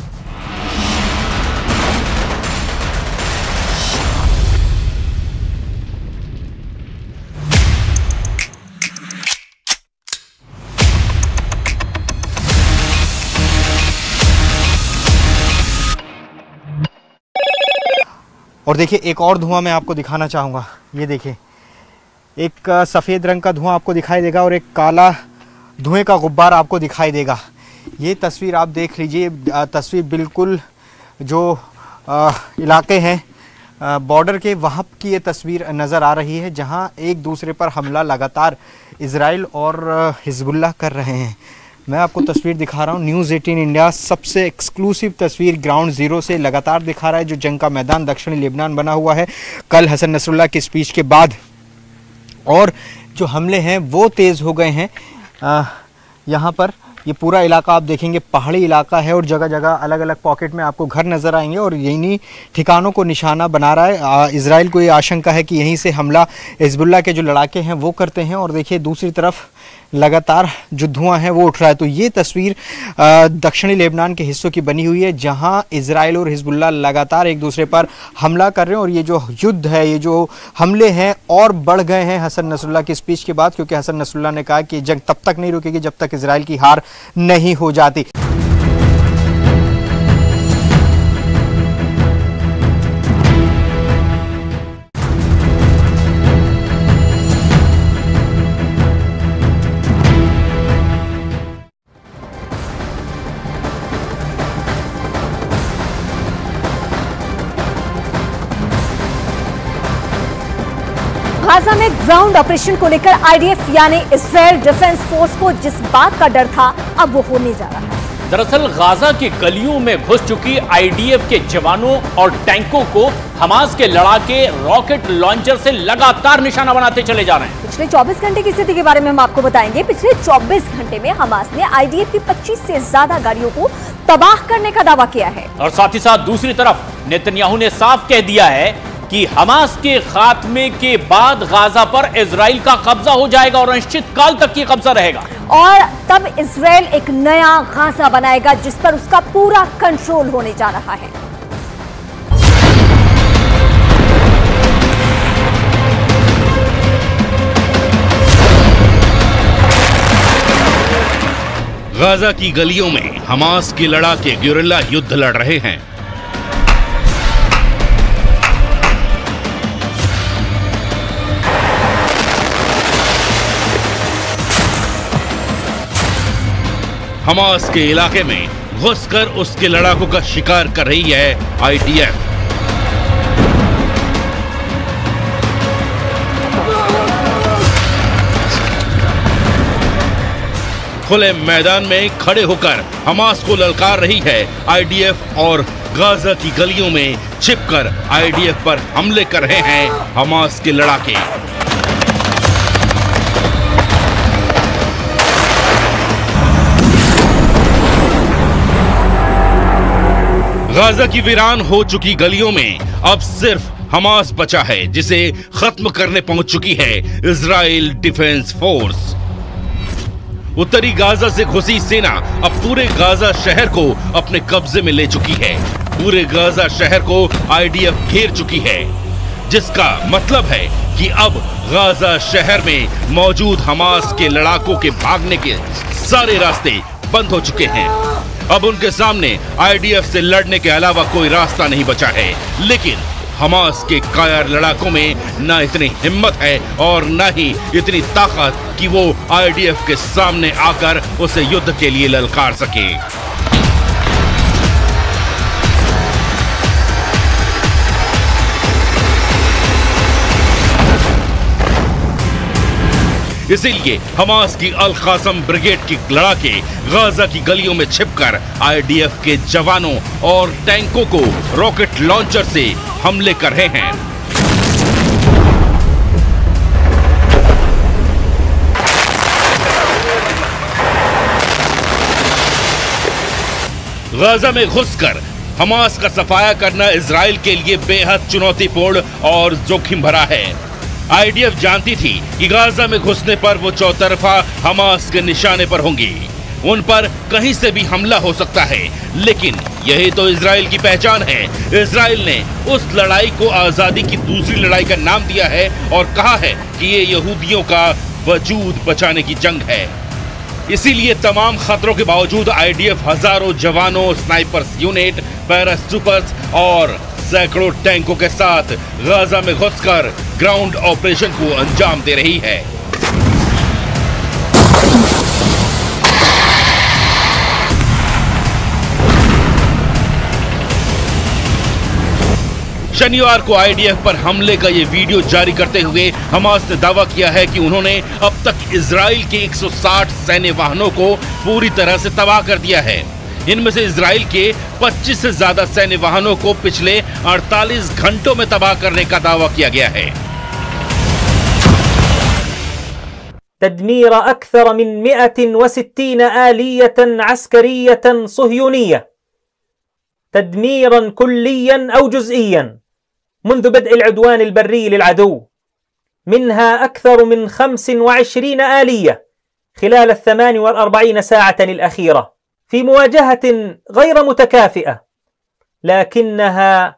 और देखिए, एक और धुआं मैं आपको दिखाना चाहूँगा। ये देखिए, एक सफ़ेद रंग का धुआं आपको दिखाई देगा और एक काला धुएं का गुब्बार आपको दिखाई देगा। ये तस्वीर आप देख लीजिए, तस्वीर बिल्कुल जो इलाके हैं बॉर्डर के, वहाँ की ये तस्वीर नज़र आ रही है, जहाँ एक दूसरे पर हमला लगातार इजराइल और हिजबुल्लाह कर रहे हैं। मैं आपको तस्वीर दिखा रहा हूँ, न्यूज़ 18 इंडिया सबसे एक्सक्लूसिव तस्वीर ग्राउंड ज़ीरो से लगातार दिखा रहा है, जो जंग का मैदान दक्षिणी लेबनान बना हुआ है। कल हसन नसरुल्लाह की स्पीच के बाद और जो हमले हैं वो तेज़ हो गए हैं। यहाँ पर ये पूरा इलाका आप देखेंगे पहाड़ी इलाका है और जगह जगह अलग अलग पॉकेट में आपको घर नज़र आएंगे और यही ठिकानों को निशाना बना रहा है। इजराइल को ये आशंका है कि यहीं से हमला हिजबुल्लाह के जो लड़ाके हैं वो करते हैं। और देखिए, दूसरी तरफ लगातार जो धुआं है वो उठ रहा है। तो ये तस्वीर दक्षिणी लेबनान के हिस्सों की बनी हुई है, जहां इजराइल और हिजबुल्लाह लगातार एक दूसरे पर हमला कर रहे हैं। और ये जो युद्ध है, ये जो हमले हैं और बढ़ गए हैं हसन नसरुल्लाह की स्पीच के बाद, क्योंकि हसन नसरुल्लाह ने कहा कि जंग तब तक नहीं रुकेगी जब तक इजराइल की हार नहीं हो जाती। गाजा में ग्राउंड ऑपरेशन को लेकर आईडीएफ यानी इजराइल डिफेंस फोर्स को जिस बात का डर था, अब वो होने जा रहा है। दरअसल गाजा की गलियों में घुस चुकी आईडीएफ के जवानों और टैंकों को हमास के लड़ाके रॉकेट लॉन्चर से लगातार निशाना बनाते चले जा रहे हैं। पिछले 24 घंटे की स्थिति के बारे में हम आपको बताएंगे। पिछले 24 घंटे में हमास ने आईडीएफ की 25 से ज्यादा गाड़ियों को तबाह करने का दावा किया है। और साथ ही साथ दूसरी तरफ नेतन्याहू ने साफ कह दिया है कि हमास के खात्मे के बाद गाजा पर इजराइल का कब्जा हो जाएगा और अनिश्चित काल तक ये कब्जा रहेगा। और तब इजराइल एक नया गाजा बनाएगा जिस पर उसका पूरा कंट्रोल होने जा रहा है। गाजा की गलियों में हमास के लड़ाके गेरिल्ला युद्ध लड़ रहे हैं। हमास के इलाके में घुसकर उसके लड़ाकों का शिकार कर रही है आईडीएफ। खुले मैदान में खड़े होकर हमास को ललकार रही है आईडीएफ और गाजा की गलियों में छिपकर आईडीएफ पर हमले कर रहे हैं हमास के लड़ाके। गाजा की वीरान हो चुकी गलियों में अब सिर्फ हमास बचा है, जिसे खत्म करने पहुंच चुकी है इजराइल डिफेंस फोर्स। उत्तरी गाजा से घुसी सेना अब पूरे गाजा शहर को अपने कब्जे में ले चुकी है। पूरे गाजा शहर को आईडीएफ घेर चुकी है, जिसका मतलब है कि अब गाजा शहर में मौजूद हमास के लड़ाकों के भागने के सारे रास्ते बंद हो चुके हैं। अब उनके सामने आईडीएफ से लड़ने के अलावा कोई रास्ता नहीं बचा है। लेकिन हमास के कायर लड़ाकों में न इतनी हिम्मत है और न ही इतनी ताकत कि वो आईडीएफ के सामने आकर उसे युद्ध के लिए ललकार सके। इसीलिए हमास की अल कासम ब्रिगेड की लड़ाके गाजा की गलियों में छिपकर आईडीएफ के जवानों और टैंकों को रॉकेट लॉन्चर से हमले कर रहे हैं। गाजा में घुसकर हमास का सफाया करना इजराइल के लिए बेहद चुनौतीपूर्ण और जोखिम भरा है। आईडीएफ जानती थी कि गाजा में घुसने पर वो चौतरफा हमास के निशाने पर होंगी, उन पर कहीं से भी हमला हो सकता है। लेकिन यही तो इजराइल की पहचान है। इजराइल ने उस लड़ाई को आजादी की दूसरी लड़ाई का नाम दिया है और कहा है कि ये यहूदियों का वजूद बचाने की जंग है। इसीलिए तमाम खतरों के बावजूद आईडीएफ हजारों जवानों, स्नाइपर्स यूनिट, पैराट्रूपर्स और सैकड़ों टैंकों के साथ गाजा में घुसकर ग्राउंड ऑपरेशन को अंजाम दे रही है। शनिवार को आईडीएफ पर हमले का ये वीडियो जारी करते हुए हमास ने दावा किया है कि उन्होंने अब तक इजराइल के 160 सैन्य वाहनों को पूरी तरह से तबाह कर दिया है। इनमें से इजराइल के 25 से ज्यादा सैन्य वाहनों को पिछले 48 घंटों में तबाह करने का दावा किया गया है। تدمير أكثر من 160 آلية عسكرية صهيونية تدميرا كليا أو جزئيا منذ بدء العدوان البري للعدو، منها أكثر من 25 آلية خلال 48 ساعة الأخيرة في مواجهة غير متكافئة، لكنها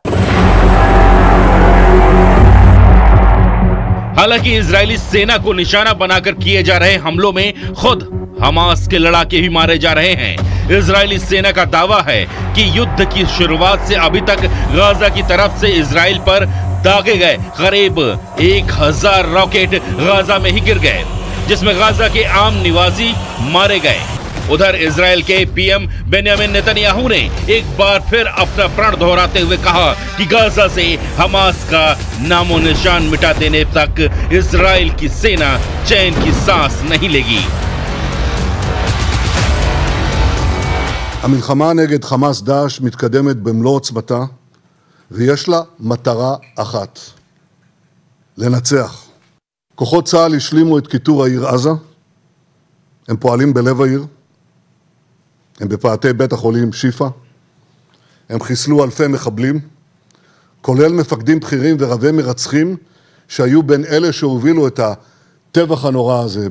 हालांकि इजरायली सेना को निशाना बनाकर किए जा रहे हमलों में खुद हमास के लड़ाके भी मारे जा रहे हैं। इजरायली सेना का दावा है कि युद्ध की शुरुआत से अभी तक गाजा की तरफ से इजराइल पर दागे गए करीब 1000 रॉकेट गाजा में ही गिर गए, जिसमें गाजा के आम निवासी मारे गए। उधर इजराइल के पीएम बेंयामिन नेतन्याहू ने एक बार फिर अपना प्रण दोहराते हुए कहा कि गाजा से हमास का नामो निशान मिटा देने तक इजराइल की सेना चैन की सांस नहीं लेगी। המלחמה נגד חמאס דאעש מתקדמת במלוא עוצמתה, ויש לה מטרה אחת: לנצח. כוחות צה"ל השלימו את כיתור העיר עזה, הם פועלים בלב העיר, הם בפאתי בית החולים שיפה, הם חיסלו אלפי מחבלים, כולל מפקדים בכירים ורבי מרצחים שהיו בין אלה שהובילו את הטבח הנורא הזה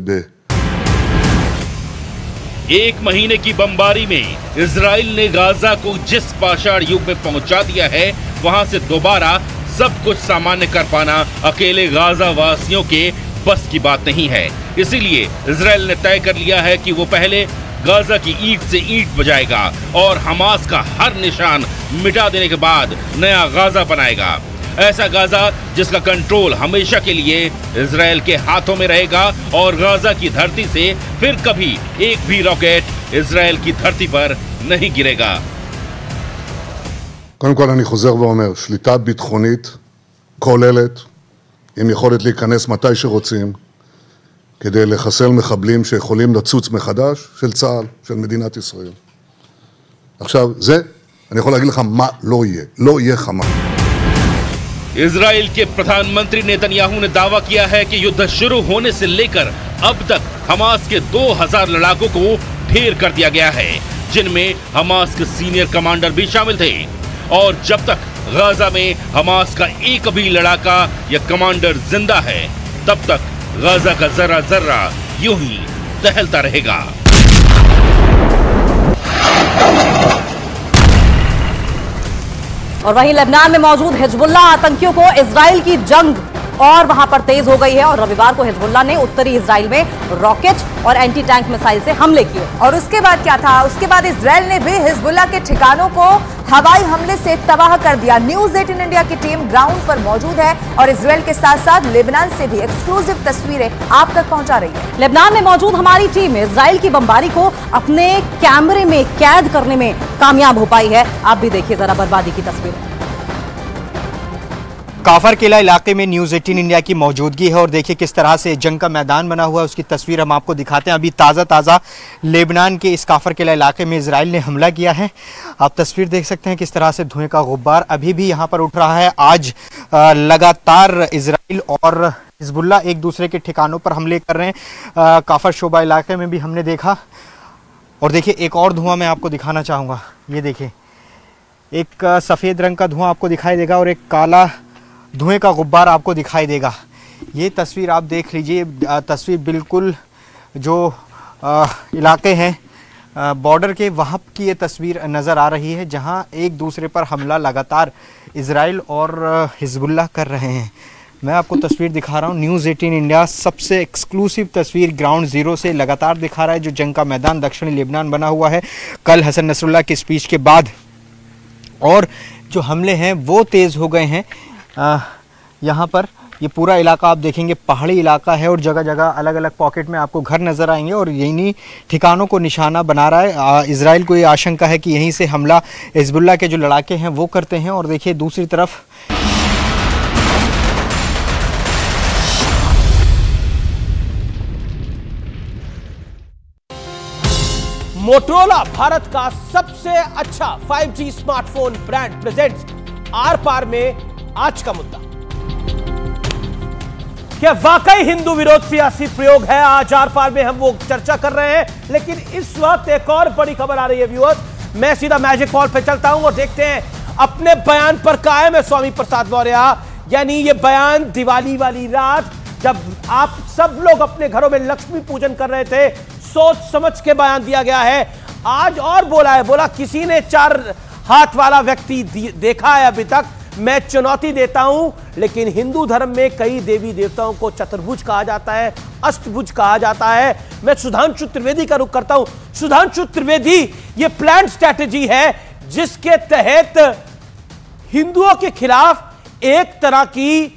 एक महीने की बमबारी में इजराइल ने गाजा को जिस पाषाण युग में पहुंचा दिया है, वहां से दोबारा सब कुछ सामान्य कर पाना अकेले गाजा वासियों के बस की बात नहीं है। इसीलिए इजराइल ने तय कर लिया है कि वो पहले गाजा की ईंट से ईंट बजाएगा और हमास का हर निशान मिटा देने के बाद नया गाजा बनाएगा। ऐसा गाजा जिसका कंट्रोल हमेशा के लिए इजराइल के हाथों में रहेगा और गाजा की धरती से फिर कभी एक भी रॉकेट इजराइल की धरती पर नहीं गिरेगा। קודם כל אני חוזר ואומר, שליטה ביטחונית כוללת עם יכולת להיכנס מתי שרוצים כדי לחסל מחבלים שיכולים לצוץ מחדש של צה"ל, של מדינת ישראל. עכשיו, זה, אני יכול להגיד לך מה לא יהיה. לא יהיה חמאס. इजराइल के प्रधानमंत्री नेतन्याहू ने दावा किया है कि युद्ध शुरू होने से लेकर अब तक हमास के 2000 लड़ाकों को ढेर कर दिया गया है, जिनमें हमास के सीनियर कमांडर भी शामिल थे। और जब तक गाजा में हमास का एक भी लड़ाका या कमांडर जिंदा है, तब तक गाजा का जर्रा जर्रा यूं ही दहलता रहेगा। और वहीं लेबनान में मौजूद हिजबुल्ला आतंकियों को इजराइल की जंग और वहां पर तेज हो गई है और रविवार को हिजबुल्ला ने उत्तरी इजराइल में रॉकेट और एंटी टैंक मिसाइल से हमले किए। और उसके बाद क्या था? उसके बाद इजराइल ने भी हिजबुल्ला के ठिकानों को हवाई हमले से तबाह कर दिया। न्यूज 18 इंडिया की टीम ग्राउंड पर मौजूद है और इजराइल के साथ साथ लेबनान से भी एक्सक्लूसिव तस्वीरें आप तक पहुंचा रही है। लेबनान में मौजूद हमारी टीम इजराइल की बमबारी को अपने कैमरे में कैद करने में कामयाब हो पाई है। आप भी देखिए जरा बर्बादी की तस्वीरें। काफर किला इलाके में न्यूज़ 18 इंडिया की मौजूदगी है और देखिए किस तरह से जंग का मैदान बना हुआ है, उसकी तस्वीर हम आपको दिखाते हैं। अभी ताज़ा लेबनान के इस काफर किला इलाके में इजराइल ने हमला किया है। आप तस्वीर देख सकते हैं किस तरह से धुएं का गुब्बार अभी भी यहाँ पर उठ रहा है। आज लगातार इजराइल और हिजबुल्ला एक दूसरे के ठिकानों पर हमले कर रहे हैं। काफर शोबा इलाके में भी हमने देखा। और देखिए एक और धुआं मैं आपको दिखाना चाहूँगा, ये देखिए एक सफ़ेद रंग का धुआं आपको दिखाई देगा और एक काला धुएं का गुब्बार आपको दिखाई देगा। ये तस्वीर आप देख लीजिए, तस्वीर बिल्कुल जो इलाके हैं बॉर्डर के वहाँ की ये तस्वीर नज़र आ रही है, जहाँ एक दूसरे पर हमला लगातार इजराइल और हिजबुल्ला कर रहे हैं। मैं आपको तस्वीर दिखा रहा हूँ, न्यूज़ 18 इंडिया सबसे एक्सक्लूसिव तस्वीर ग्राउंड ज़ीरो से लगातार दिखा रहा है, जो जंग का मैदान दक्षिणी लेबनान बना हुआ है। कल हसन नसरुल्लाह की स्पीच के बाद और जो हमले हैं वो तेज़ हो गए हैं। यहाँ पर ये पूरा इलाका आप देखेंगे पहाड़ी इलाका है और जगह जगह अलग अलग पॉकेट में आपको घर नज़र आएंगे और यहीं ठिकानों को निशाना बना रहा है। इजराइल को ये आशंका है कि यहीं से हमला हिजबुल्ला के जो लड़ाके हैं वो करते हैं। और देखिए दूसरी तरफ मोटोरोला भारत का सबसे अच्छा 5G smartphone brand presents Aar Paar में आज का मुद्दा क्या वाकई हिंदू विरोध सियासी प्रयोग है? आज आर पार में हम वो चर्चा कर रहे हैं, लेकिन इस वक्त एक और बड़ी खबर आ रही है व्यूअर्स। मैं सीधा मैजिक मॉल पे चलता हूं और देखते हैं अपने बयान पर कायम है स्वामी प्रसाद मौर्य। यानी ये बयान दिवाली वाली रात जब आप सब लोग अपने घरों में लक्ष्मी पूजन कर रहे थे, सोच समझ के बयान दिया गया है। आज और बोला है, बोला किसी ने 4 हाथ वाला व्यक्ति देखा है अभी तक, मैं चुनौती देता हूं। लेकिन हिंदू धर्म में कई देवी देवताओं को चतुर्भुज कहा जाता है, अष्टभुज कहा जाता है। मैं सुधांशु त्रिवेदी का रुख करता हूं। सुधांशु त्रिवेदी, ये प्लान स्ट्रैटेजी है जिसके तहत हिंदुओं के खिलाफ एक तरह की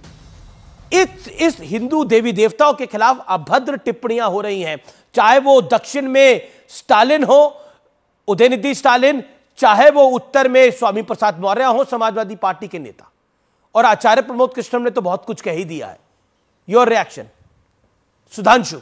इस हिंदू देवी देवताओं के खिलाफ अभद्र टिप्पणियां हो रही हैं, चाहे वो दक्षिण में स्टालिन हो, उदयनिधि स्टालिन, चाहे वो उत्तर में स्वामी प्रसाद मौर्य हो, समाजवादी पार्टी के नेता, और आचार्य प्रमोद कृष्णम ने तो बहुत कुछ कह ही दिया है। Your reaction Sudhanshu?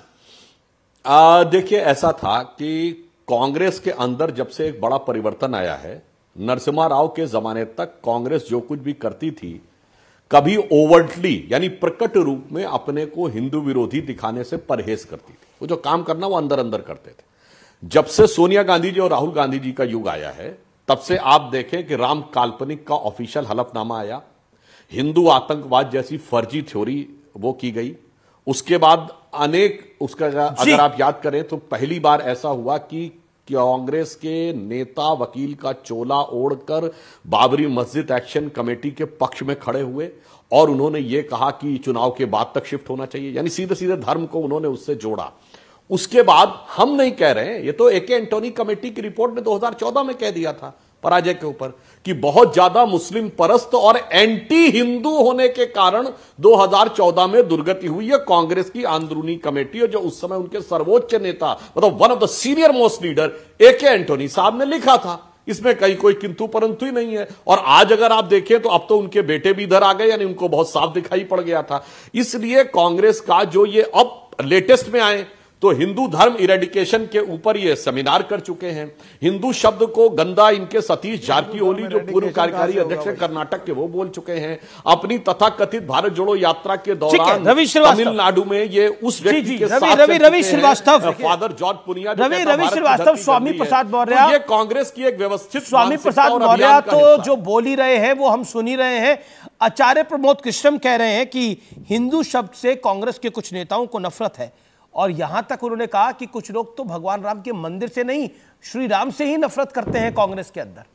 देखिए, ऐसा था कि कांग्रेस के अंदर जब से एक बड़ा परिवर्तन आया है, नरसिम्हा राव के जमाने तक कांग्रेस जो कुछ भी करती थी, कभी ओवर्टली यानी प्रकट रूप में अपने को हिंदू विरोधी दिखाने से परहेज करती थी। वो जो काम करना वो अंदर अंदर करते थे। जब से सोनिया गांधी जी और राहुल गांधी जी का युग आया है, तब से आप देखें कि राम काल्पनिक का ऑफिशियल हलफनामा आया, हिंदू आतंकवाद जैसी फर्जी थ्योरी वो की गई। उसके बाद अनेक उसका अगर आप याद करें तो पहली बार ऐसा हुआ कि कांग्रेस के नेता वकील का चोला ओढ़कर बाबरी मस्जिद एक्शन कमेटी के पक्ष में खड़े हुए और उन्होंने ये कहा कि चुनाव के बाद तक शिफ्ट होना चाहिए, यानी सीधे सीधे धर्म को उन्होंने उससे जोड़ा। उसके बाद हम नहीं कह रहे हैं, ये तो एके एंटोनी कमेटी की रिपोर्ट ने 2014 में कह दिया था पराजय के ऊपर कि बहुत ज्यादा मुस्लिम परस्त और एंटी हिंदू होने के कारण 2014 में दुर्गति हुई है कांग्रेस की अंदरूनी कमेटी, और जो उस समय उनके सर्वोच्च नेता मतलब one of the senior most leader A K Antony साहब ने लिखा था। इसमें कहीं कोई किंतु परंतु ही नहीं है। और आज अगर आप देखें तो अब तो उनके बेटे भी इधर आ गए, यानी उनको बहुत साफ दिखाई पड़ गया था। इसलिए कांग्रेस का जो ये अब लेटेस्ट में आए तो हिंदू धर्म इरेडिकेशन के ऊपर ये सेमिनार कर चुके हैं। हिंदू शब्द को गंदा इनके सतीश जारकीहोली जो पूर्व कार्यकारी अध्यक्ष कर्नाटक के, वो बोल चुके हैं। अपनी तथाकथित भारत जोड़ो यात्रा के दौरान तमिलनाडु में ये उस व्यक्ति के साथ रवि श्रीवास्तव, फादर जॉर्ज पुनिया, रवि श्रीवास्तव, स्वामी प्रसाद मौर्य, ये कांग्रेस की एक व्यवस्थित स्वामी प्रसाद मौर्य तो जो बोल ही रहे हैं वो हम सुन ही रहे हैं। आचार्य प्रमोद कृष्णम कह रहे हैं कि हिंदू शब्द से कांग्रेस के कुछ नेताओं को नफरत है, और यहां तक उन्होंने कहा कि कुछ लोग तो भगवान राम के मंदिर से नहीं, श्री राम से ही नफरत करते हैं कांग्रेस के अंदर।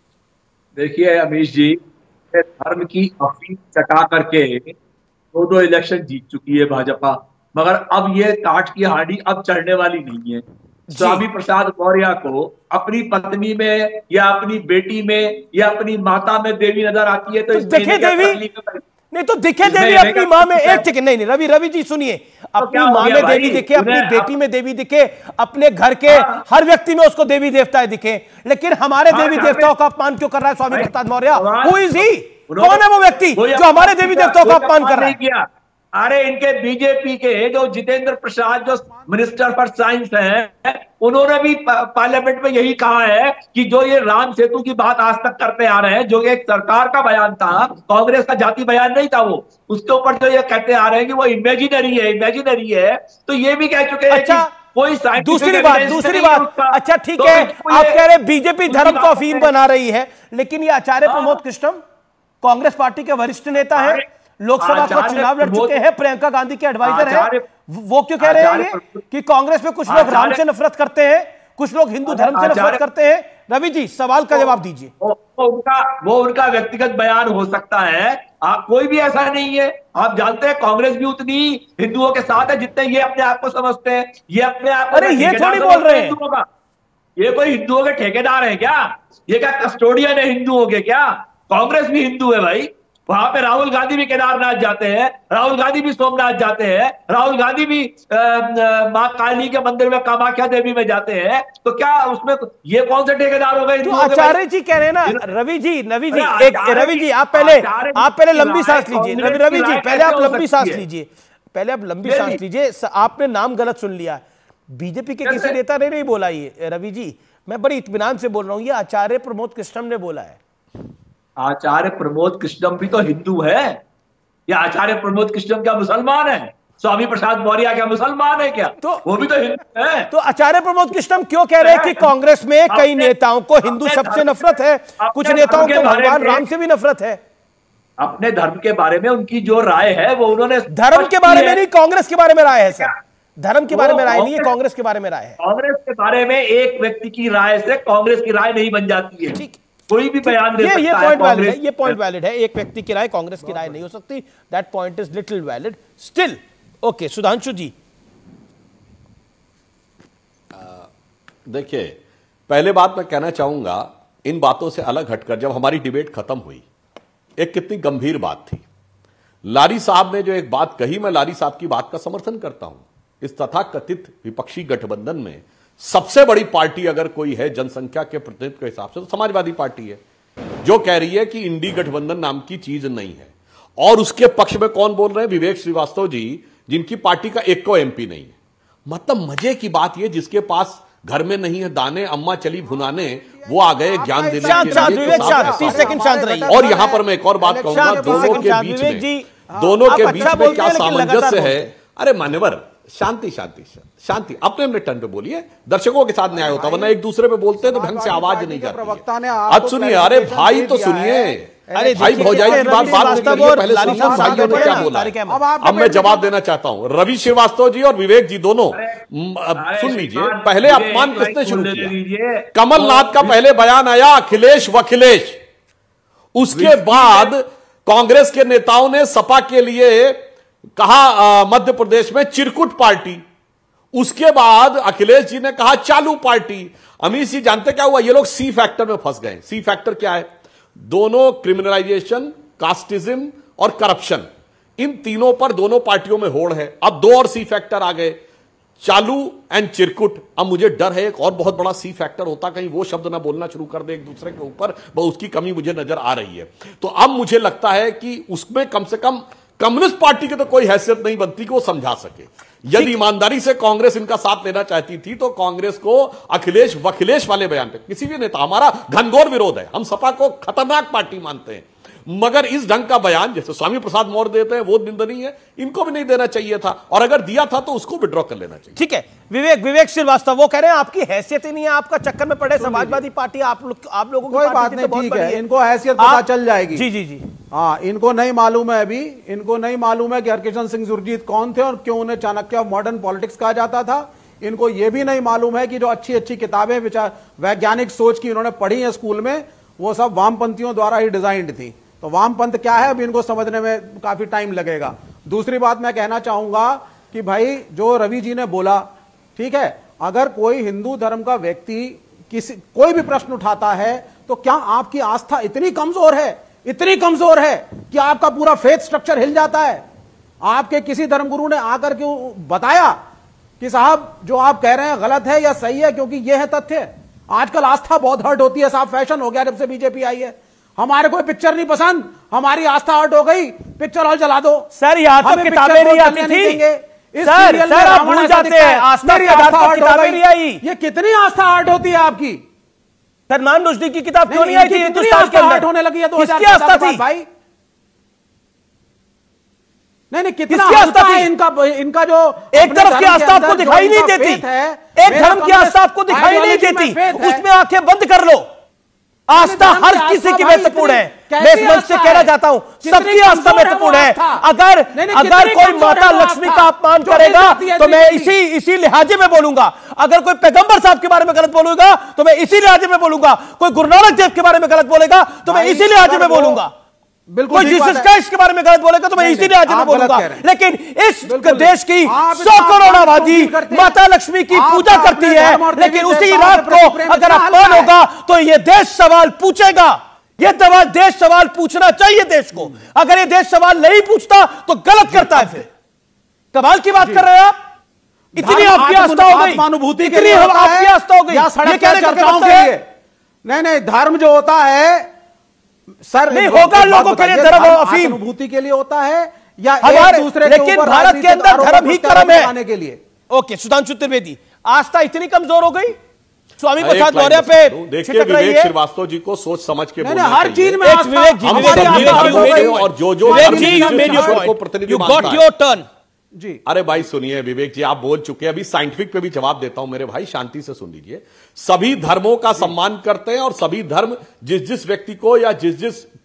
देखिए अमीश जी, धर्म की अफीम चटा करके 2 इलेक्शन जीत चुकी है भाजपा, मगर अब ये काट की हांडी अब चढ़ने वाली नहीं है। स्वामी प्रसाद मौर्य को अपनी पत्नी में या अपनी बेटी में या अपनी माता में देवी नजर आती है, तो दिखे देवी नहीं तो दिखे देवी अपनी माँ में। एक सेकंड, नहीं रवि जी सुनिए, अपनी माँ में देवी दिखे, अपनी बेटी में देवी दिखे, अपने घर के हर व्यक्ति में उसको देवी देवताएं दिखे, लेकिन हमारे देवी देवताओं का अपमान क्यों कर रहा है Swami Prasad Maurya? Who is he? कौन है वो व्यक्ति जो हमारे देवी देवताओं का अपमान कर रहा है? अरे इनके बीजेपी के जो जितेंद्र प्रसाद जो मिनिस्टर फॉर साइंस हैं, उन्होंने भी पार्लियामेंट में यही कहा है कि जो ये राम सेतु की बात आज तक करते आ रहे हैं, जो एक सरकार का बयान था, कांग्रेस का जाति बयान नहीं था वो, उसके ऊपर जो ये कहते आ रहे हैं कि वो इमेजिनरी है, तो ये भी कह चुके हैं। अच्छा, कोई दूसरी बात, अच्छा ठीक है, आप कह रहे हैं बीजेपी धर्म को अफीम बना रही है, लेकिन ये आचार्य प्रमोद कृष्णम कांग्रेस पार्टी के वरिष्ठ नेता है, लोकसभा का चुनाव लड़ चुके हैं, प्रियंका गांधी के एडवाइजर हैं, वो क्यों कह रहे हैं कि कांग्रेस में कुछ लोग राम से नफरत करते हैं, कुछ लोग हिंदू धर्म से नफरत करते हैं? रवि जी सवाल का जवाब दीजिए। वो उनका व्यक्तिगत बयान हो सकता है, कोई भी ऐसा नहीं है। आप जानते हैं कांग्रेस भी उतनी हिंदुओं के साथ है जितने ये अपने आप को समझते हैं। ये अपने आप को, अरे ये थोड़ी बोल रहे हैं, ये कोई हिंदुओं के ठेकेदार है क्या? ये क्या कस्टोडियन है हिंदुओं के क्या? कांग्रेस भी हिंदू है भाई। वहां पे राहुल गांधी भी केदारनाथ जाते हैं, राहुल गांधी भी सोमनाथ जाते हैं, राहुल गांधी भी मां काली के मंदिर में कामाख्या देवी में जाते हैं, तो क्या उसमें ये कौन से ठेकेदार हो गए? तो आचार्य जी कह रहे हैं ना, रवि जी आप पहले लंबी सांस लीजिए। रवि जी पहले आप लंबी सांस लीजिए, आपने नाम गलत सुन लिया। बीजेपी के किसी नेता ने नहीं बोला ये, रवि जी मैं बड़ी इत्मीनान से बोल रहा हूं, ये आचार्य प्रमोद कृष्णम ने बोला है। आचार्य प्रमोद कृष्णम भी तो हिंदू है, या आचार्य प्रमोद कृष्णम क्या मुसलमान है? स्वामी प्रसाद मौर्य क्या मुसलमान है क्या? तो वो भी तो हिंदू है। तो आचार्य प्रमोद कृष्णम क्यों कह रहे हैं कि कांग्रेस में कई नेताओं को हिंदू शब्द से नफरत है, कुछ नेताओं को भगवान राम से भी नफरत है? अपने धर्म के बारे में उनकी जो राय है वो उन्होंने धर्म के बारे में नहीं, कांग्रेस के बारे में राय है सर। धर्म के बारे में राय नहीं है, कांग्रेस के बारे में राय है। कांग्रेस के बारे में एक व्यक्ति की राय से कांग्रेस की राय नहीं बन जाती है। कोई भी बयान दे सकता है। ये पॉइंट वैलिड है, ये पॉइंट वैलिड है। एक व्यक्ति की राय कांग्रेस की राय नहीं हो सकती। That point is little valid still. Okay, Sudhanshu ji. देखिए, पहले बात मैं कहना चाहूंगा, इन बातों से अलग हटकर जब हमारी डिबेट खत्म हुई, एक कितनी गंभीर बात थी। लारी साहब ने जो एक बात कही, मैं लारी साहब की बात का समर्थन करता हूं। इस तथाकथित विपक्षी गठबंधन में सबसे बड़ी पार्टी अगर कोई है जनसंख्या के प्रतिनिधित्व के हिसाब से तो समाजवादी पार्टी है, जो कह रही है कि इंडी गठबंधन नाम की चीज नहीं है। और उसके पक्ष में कौन बोल रहे हैं? विवेक श्रीवास्तव जी, जिनकी पार्टी का एक को एमपी नहीं है। मतलब मजे की बात यह, जिसके पास घर में नहीं है दाने, अम्मा चली भुनाने, वो आ गए ज्ञान देने के लिए। और यहां पर मैं एक और बात कहूंगा, दोनों के बीच में क्या सामंजस्य है। अरे मान्यवर, शांति शांति शांति, अपने टर्न पे बोलिए, दर्शकों के साथ न्याय होता, वरना एक दूसरे पे बोलते हैं तो ढंग से आवाज नहीं जाती। आज सुनिए, अरे भाई तो सुनिए, अरे भाई भौजाई की बात करिए, पहले सुनिए भाइयों ने क्या बोला। अब मैं जवाब देना चाहता हूं। रवि श्रीवास्तव जी और विवेक जी दोनों सुन लीजिए। पहले अपमान किसने शुरू किया? कमलनाथ का पहले बयान आया, अखिलेश वखिलेश। उसके बाद कांग्रेस के नेताओं ने सपा के लिए कहा मध्य प्रदेश में चिरकुट पार्टी। उसके बाद अखिलेश जी ने कहा चालू पार्टी। अमित जी जानते क्या हुआ? ये लोग सी फैक्टर में फंस गए। सी फैक्टर क्या है? दोनों क्रिमिनलाइजेशन, कास्टिज्म और करप्शन, इन तीनों पर दोनों पार्टियों में होड़ है। अब दो और सी फैक्टर आ गए, चालू एंड चिरकुट। अब मुझे डर है एक और बहुत बड़ा सी फैक्टर होता, कहीं वो शब्द ना बोलना शुरू कर दे एक दूसरे के ऊपर, उसकी कमी मुझे नजर आ रही है। तो अब मुझे लगता है कि उसमें कम से कम कम्युनिस्ट पार्टी की तो कोई हैसियत नहीं बनती कि वो समझा सके। यदि ईमानदारी से कांग्रेस इनका साथ लेना चाहती थी तो कांग्रेस को अखिलेश वखिलेश वाले बयान पे, किसी भी नेता, हमारा घनघोर विरोध है, हम सपा को खतरनाक पार्टी मानते हैं, मगर इस ढंग का बयान जैसे स्वामी प्रसाद मौर्य देते हैं वो निंदनीय है। इनको भी नहीं देना चाहिए था, और अगर दिया था तो उसको विड्रॉ कर लेना चाहिए। ठीक है, विवेक श्रीवास्तव वो कह रहे हैं आपकी हैसियत ही नहीं है, आपका चक्कर में पड़े समाजवादी पार्टी, आप लोगों की कोई बात नहीं, ठीक है, इनको हैसियत पता चल जाएगी। जी हाँ, इनको नहीं मालूम है, अभी इनको नहीं मालूम है कि हरकिशन सिंह सुरजीत कौन थे और क्यों उन्हें चाणक्य ऑफ मॉडर्न पॉलिटिक्स कहा जाता था। इनको यह भी नहीं मालूम है कि जो अच्छी अच्छी किताबें विचार वैज्ञानिक सोच की इन्होंने पढ़ी है स्कूल में, वो सब वामपंथियों द्वारा ही डिजाइंड थी। तो वामपंथ क्या है अभी इनको समझने में काफी टाइम लगेगा। दूसरी बात मैं कहना चाहूंगा कि भाई जो रवि जी ने बोला, ठीक है, अगर कोई हिंदू धर्म का व्यक्ति कोई भी प्रश्न उठाता है तो क्या आपकी आस्था इतनी कमजोर है कि आपका पूरा फेथ स्ट्रक्चर हिल जाता है? आपके किसी धर्मगुरु ने आकर के बताया कि साहब जो आप कह रहे हैं गलत है या सही है, क्योंकि यह है तथ्य। आजकल आस्था बहुत हर्ट होती है साहब, फैशन हो गया जब से बीजेपी आई है। हमारे कोई पिक्चर नहीं पसंद, हमारी आस्था हर्ट हो गई, पिक्चर हॉल जला दो। सर यहाँ तो किताबें नहीं आती थी सर आप भूल जाते हैं, आस्था की किताबें नहीं आई। ये कितनी आस्था हर्ट होती है आपकी? सलमान रुश्दी की किताब क्यों नहीं आई थी हिंदुस्तान के अंदर? होने लगी है 2000 किसकी आस्था थी भाई? नहीं कितना आस्था है इनका जो एक तरफ की आस्था आपको दिखाई नहीं देती, एक धर्म की आस्था आपको दिखाई नहीं देती, उसमें आंखें बंद कर लो। आस्था हर किसी की महत्वपूर्ण है। मैं इस मंच से कहना चाहता हूं सबकी आस्था महत्वपूर्ण है। अगर कोई माता लक्ष्मी का अपमान करेगा तो मैं इसी लिहाजे में बोलूंगा। अगर कोई पैगंबर साहब के बारे में गलत बोलूंगा तो मैं इसी लिहाजे में बोलूंगा। कोई गुरु नानक देव के बारे में गलत बोलेगा तो मैं इसी लिहाजे में बोलूंगा। कोई जीसस क्राइस्ट के बारे में गलत बोलेगा तो मैं इसी लिहाजे में बोलूंगा। लेकिन इस देश की 100 करोड़ आबादी माता लक्ष्मी की पूजा करती है, लेकिन उसी रात को अगर अपमान होगा तो यह देश सवाल पूछेगा। यह देश सवाल पूछना चाहिए देश को। अगर यह देश सवाल नहीं पूछता तो गलत करता है। फिर कमाल की बात कर रहे हैं आप। इतनी आपकी आस्था हो गई, इतनी आपकी आस्था हो गई, ये कहने का मतलब है? नहीं, धर्म जो होता है सर नहीं होगा लोगों के लिए, धर्म अफीम अनुभूति के लिए होता है या हमारे, एक दूसरे लेकिन भारत के अंदर धर्म ही कर्म है के लिए। ओके, सुधांशु त्रिवेदी, आस्था इतनी कमजोर हो गई स्वामी प्रसाद मौर्य पे। देखिए विवेक श्रीवास्तव जी को सोच समझ के बोलना हर चीज में और जो प्रतिनिधि गॉट योर टर्न जी। अरे भाई सुनिए विवेक जी, आप बोल चुके हैं, अभी साइंटिफिक पे भी जवाब देता हूं मेरे भाई, शांति से सुन लीजिए। सभी धर्मों का सम्मान करते हैं और सभी धर्म जिस जिस व्यक्ति को या जिस जिस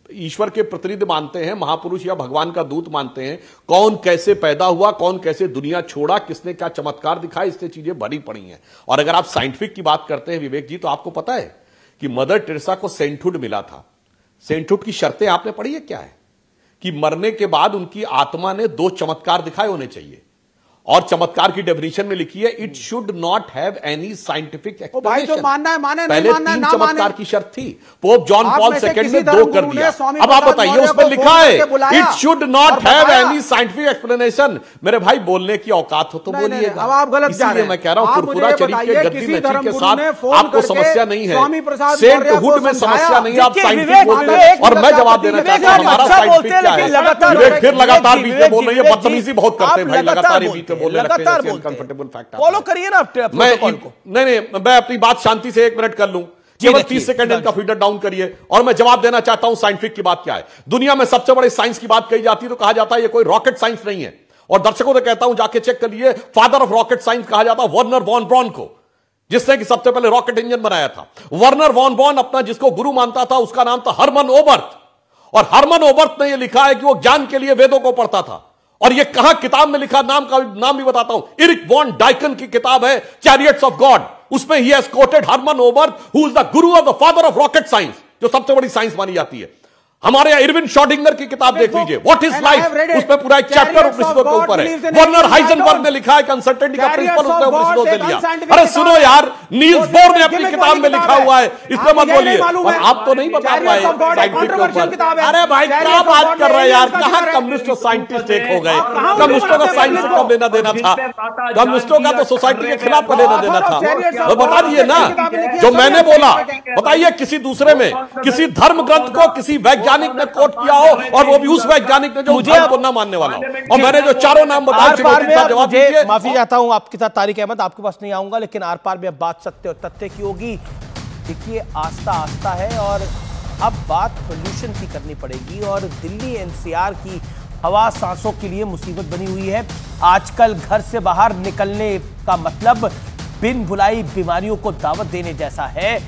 ईश्वर के प्रतिनिधि मानते हैं, महापुरुष या भगवान का दूत मानते हैं। कौन कैसे पैदा हुआ, कौन कैसे दुनिया छोड़ा, किसने क्या चमत्कार दिखाया, इससे चीजें भरी पड़ी हैं। और अगर आप साइंटिफिक की बात करते हैं विवेक जी, तो आपको पता है कि मदर टेरेसा को सेंटहुड मिला था। सेंटहुड की शर्तें आपने पढ़ी है? क्या है कि मरने के बाद उनकी आत्मा ने 2 चमत्कार दिखाए होने चाहिए, और चमत्कार की डेफिनेशन में लिखी है it should not have any scientific explanation. जो मानना है माने, पहले नहीं मानना 3 ना चमत्कार माने। की शर्त थी, पोप जॉन पॉल सेकंड ने 2 कर दिया। अब आप बताइए, उसमें लिखा है it should not have any scientific explanation. मेरे भाई, बोलने की औकात हो तो बोलिएगा। अब आप गलत जा रहे हैं। मैं कह रहा हूं फुरफुरा शरीफ के गद्दी नची के साथ आपको समस्या नहीं है, सेंटहुड में समस्या नहीं है, आप साइंटिफिक बोलते हैं। और मैं जवाब देना चाहता हूं, हमारा साइंटिफिक क्या है? विवेक फिर लगातार बीच में बोल रही है, बदतमीजी बहुत करते हैं भाई, लगातार ही बीच में बोलने लगते हैं। कंफर्टेबल फैक्ट फॉलो करिए ना प्रोटोकॉल को। नहीं, मैं अपनी बात शांति से 1 मिनट कर लूं, केवल 30 सेकंड इनका फीडर डाउन करिए, और मैं जवाब देना चाहता हूं साइंटिफिक की बात क्या है। दुनिया में सबसे बड़े साइंस की बात कही जाती है तो कहा जाता है ये कोई रॉकेट साइंस नहीं है, और दर्शकों से कहता हूं जाके चेक करिए, फादर ऑफ रॉकेट साइंस कहा जाता है वर्नर वॉन ब्रॉन को, जिसने कि सबसे पहले रॉकेट इंजन बनाया था। वर्नर वॉन ब्रॉन अपना जिसको गुरु मानता था उसका नाम था हरमन ओबर्ट, और हरमन ओबर्ट ने यह लिखा है कि वो ज्ञान के लिए वेदों को पढ़ता था। और ये कहां किताब में लिखा, नाम भी बताता हूं, इरिक वॉन डाइकन की किताब है चैरियट्स ऑफ गॉड, उसमें ही has quoted Hermann Oberth who is the guru of the father of rocket science, जो सबसे बड़ी साइंस मानी जाती है। हमारे यहां इरविन शॉडिंगर की किताब देख लीजिए, व्हाट इज लाइफ, उसमें पूरा एक चैप्टर उपनिषदों के ऊपर है। वर्नर हाइजेनबर्ग ने लिखा है कि अनसर्टेनिटी का प्रिंसिपल उसने उपनिषदों से लिया। अरे सुनो यार, नील्स बोर ने अपनी किताब में लिखा हुआ है, इसमें मत बोलिए। और आप तो नहीं बता पाए साइंटिफिक के ऊपर। अरे भाई क्या बात कर रहे हैं यार, कहां कम्युनिस्ट और साइंटिस्ट एक हो गए? कम्युनिस्टों का साइंस से कब लेना देना था? कम्युनिस्टों का तो सोसाइटी के खिलाफ लेना देना था। तो बता दीजिए ना, जो मैंने बोला बताइए, किसी दूसरे में किसी धर्म ग्रंथ को किसी वैज्ञानिक ने कोट किया हो, और वो भी उस वैज्ञानिक ने जो मुझे को ना मानने वाला हो। और मैंने जो 4 नाम बताए, जवाब दीजिए। माफी चाहता हूं आपके साथ तारिक अहमद, आपके पास नहीं आऊंगा, लेकिन आर पार में अब बात सत्य और तथ्य की होगी। देखिए, आस्था आस्था है, और अब बात पोल्यूशन की करनी पड़ेगी। और दिल्ली एनसीआर की हवा सांसों के लिए मुसीबत बनी हुई है। आजकल घर से बाहर निकलने का मतलब बिन बुलाई बीमारियों को दावत देने जैसा है।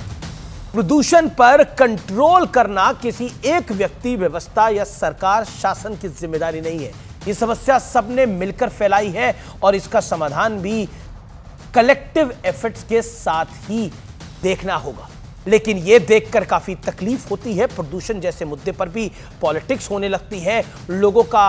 प्रदूषण पर कंट्रोल करना किसी एक व्यक्ति, व्यवस्था या सरकार शासन की जिम्मेदारी नहीं है। ये समस्या सबने मिलकर फैलाई है, और इसका समाधान भी कलेक्टिव एफर्ट्स के साथ ही देखना होगा। लेकिन यह देखकर काफी तकलीफ होती है, प्रदूषण जैसे मुद्दे पर भी पॉलिटिक्स होने लगती है, लोगों का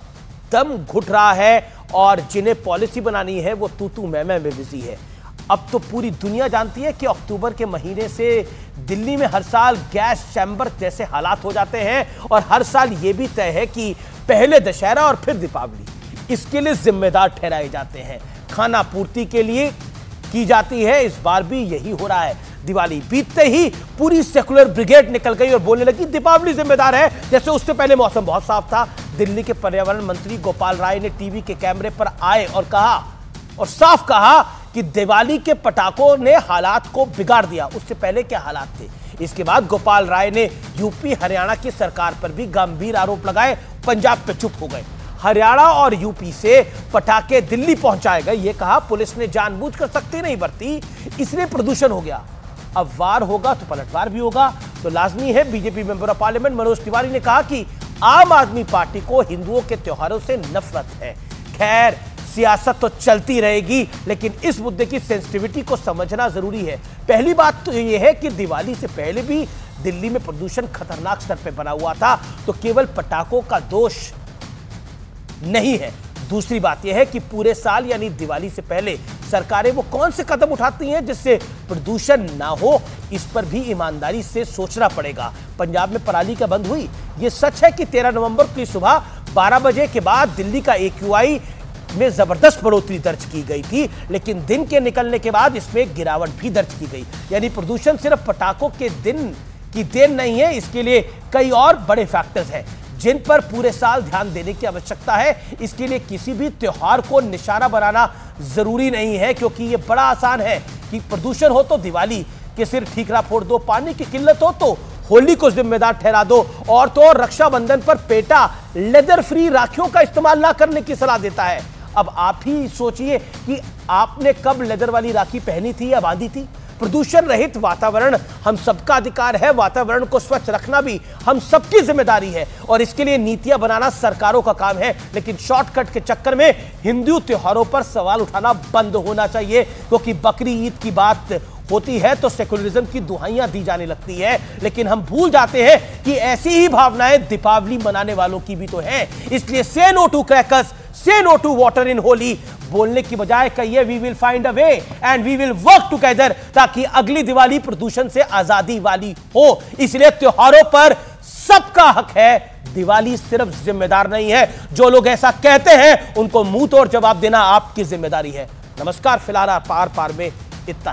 दम घुट रहा है, और जिन्हें पॉलिसी बनानी है वो तू मैं में बिजी है। अब तो पूरी दुनिया जानती है कि अक्टूबर के महीने से दिल्ली में हर साल गैस चैम्बर जैसे हालात हो जाते हैं, और हर साल ये भी तय है कि पहले दशहरा और फिर दीपावली इसके लिए जिम्मेदार ठहराए जाते हैं। खाना पूर्ति के लिए की जाती है, इस बार भी यही हो रहा है। दिवाली बीतते ही पूरी सेकुलर ब्रिगेड निकल गई और बोलने लगी दीपावली जिम्मेदार है, जैसे उससे पहले मौसम बहुत साफ था। दिल्ली के पर्यावरण मंत्री गोपाल राय ने टीवी के कैमरे पर आए और कहा, और साफ कहा कि दिवाली के पटाखों ने हालात को बिगाड़ दिया। उससे पहले क्या हालात थे? इसके बाद गोपाल राय ने यूपी हरियाणा की सरकार पर भी गंभीर आरोप लगाए, पंजाब पे चुप हो गए। हरियाणा और यूपी से पटाखे दिल्ली पहुंचाए गए, यह कहा पुलिस ने जानबूझकर सख्ती नहीं बरती, इसलिए प्रदूषण हो गया। अब वार होगा तो पलटवार भी होगा, तो लाजमी है। BJP member of parliament Manoj Tiwari ने कहा कि आम आदमी पार्टी को हिंदुओं के त्योहारों से नफरत है। खैर, सियासत तो चलती रहेगी, लेकिन इस मुद्दे की सेंसिटिविटी को समझना जरूरी है। पहली बात तो यह है कि दिवाली से पहले भी दिल्ली में प्रदूषण खतरनाक स्तर पर बना हुआ था, तो केवल पटाखों का दोष नहीं है। दूसरी बात यह है कि पूरे साल यानी दिवाली से पहले सरकारें वो कौन से कदम उठाती हैं जिससे प्रदूषण ना हो, इस पर भी ईमानदारी से सोचना पड़ेगा। पंजाब में पराली का बंद हुई, यह सच है कि 13 नवंबर की सुबह 12 बजे के बाद दिल्ली का AQI में जबरदस्त बढ़ोतरी दर्ज की गई थी, लेकिन दिन के निकलने के बाद इसमें गिरावट भी दर्ज की गई। यानी प्रदूषण सिर्फ पटाखों के दिन की देन नहीं है, इसके लिए कई और बड़े फैक्टर्स हैं जिन पर पूरे साल ध्यान देने की आवश्यकता है। इसके लिए किसी भी त्योहार को निशाना बनाना जरूरी नहीं है, क्योंकि यह बड़ा आसान है कि प्रदूषण हो तो दिवाली के सिर ठीकरा फोड़ दो, पानी की किल्लत हो तो होली को जिम्मेदार ठहरा दो, और तो रक्षाबंधन पर पेटा लेदर फ्री राखियों का इस्तेमाल ना करने की सलाह देता है। अब आप ही सोचिए कि आपने कब लेदर वाली राखी पहनी थी या बांधी थी? प्रदूषण रहित वातावरण हम सबका अधिकार है, वातावरण को स्वच्छ रखना भी हम सबकी जिम्मेदारी है और इसके लिए नीतियां बनाना सरकारों का काम है। लेकिन शॉर्टकट के चक्कर में हिंदू त्योहारों पर सवाल उठाना बंद होना चाहिए, क्योंकि बकरी ईद की बात होती है तो सेकुलरिज्म की दुहाइयां दी जाने लगती है, लेकिन हम भूल जाते हैं कि ऐसी ही भावनाएं दीपावली मनाने वालों की भी तो हैं। इसलिए say no to crackers, say no to water in Holi बोलने की बजाय कहिए we will find a way and we will work together, ताकि अगली दिवाली प्रदूषण से आजादी वाली हो। इसलिए त्योहारों पर सबका हक है, दिवाली सिर्फ जिम्मेदार नहीं है। जो लोग ऐसा कहते हैं उनको मुंह तोड़ जवाब देना आपकी जिम्मेदारी है। नमस्कार, फिलहाल पार पार में इतना।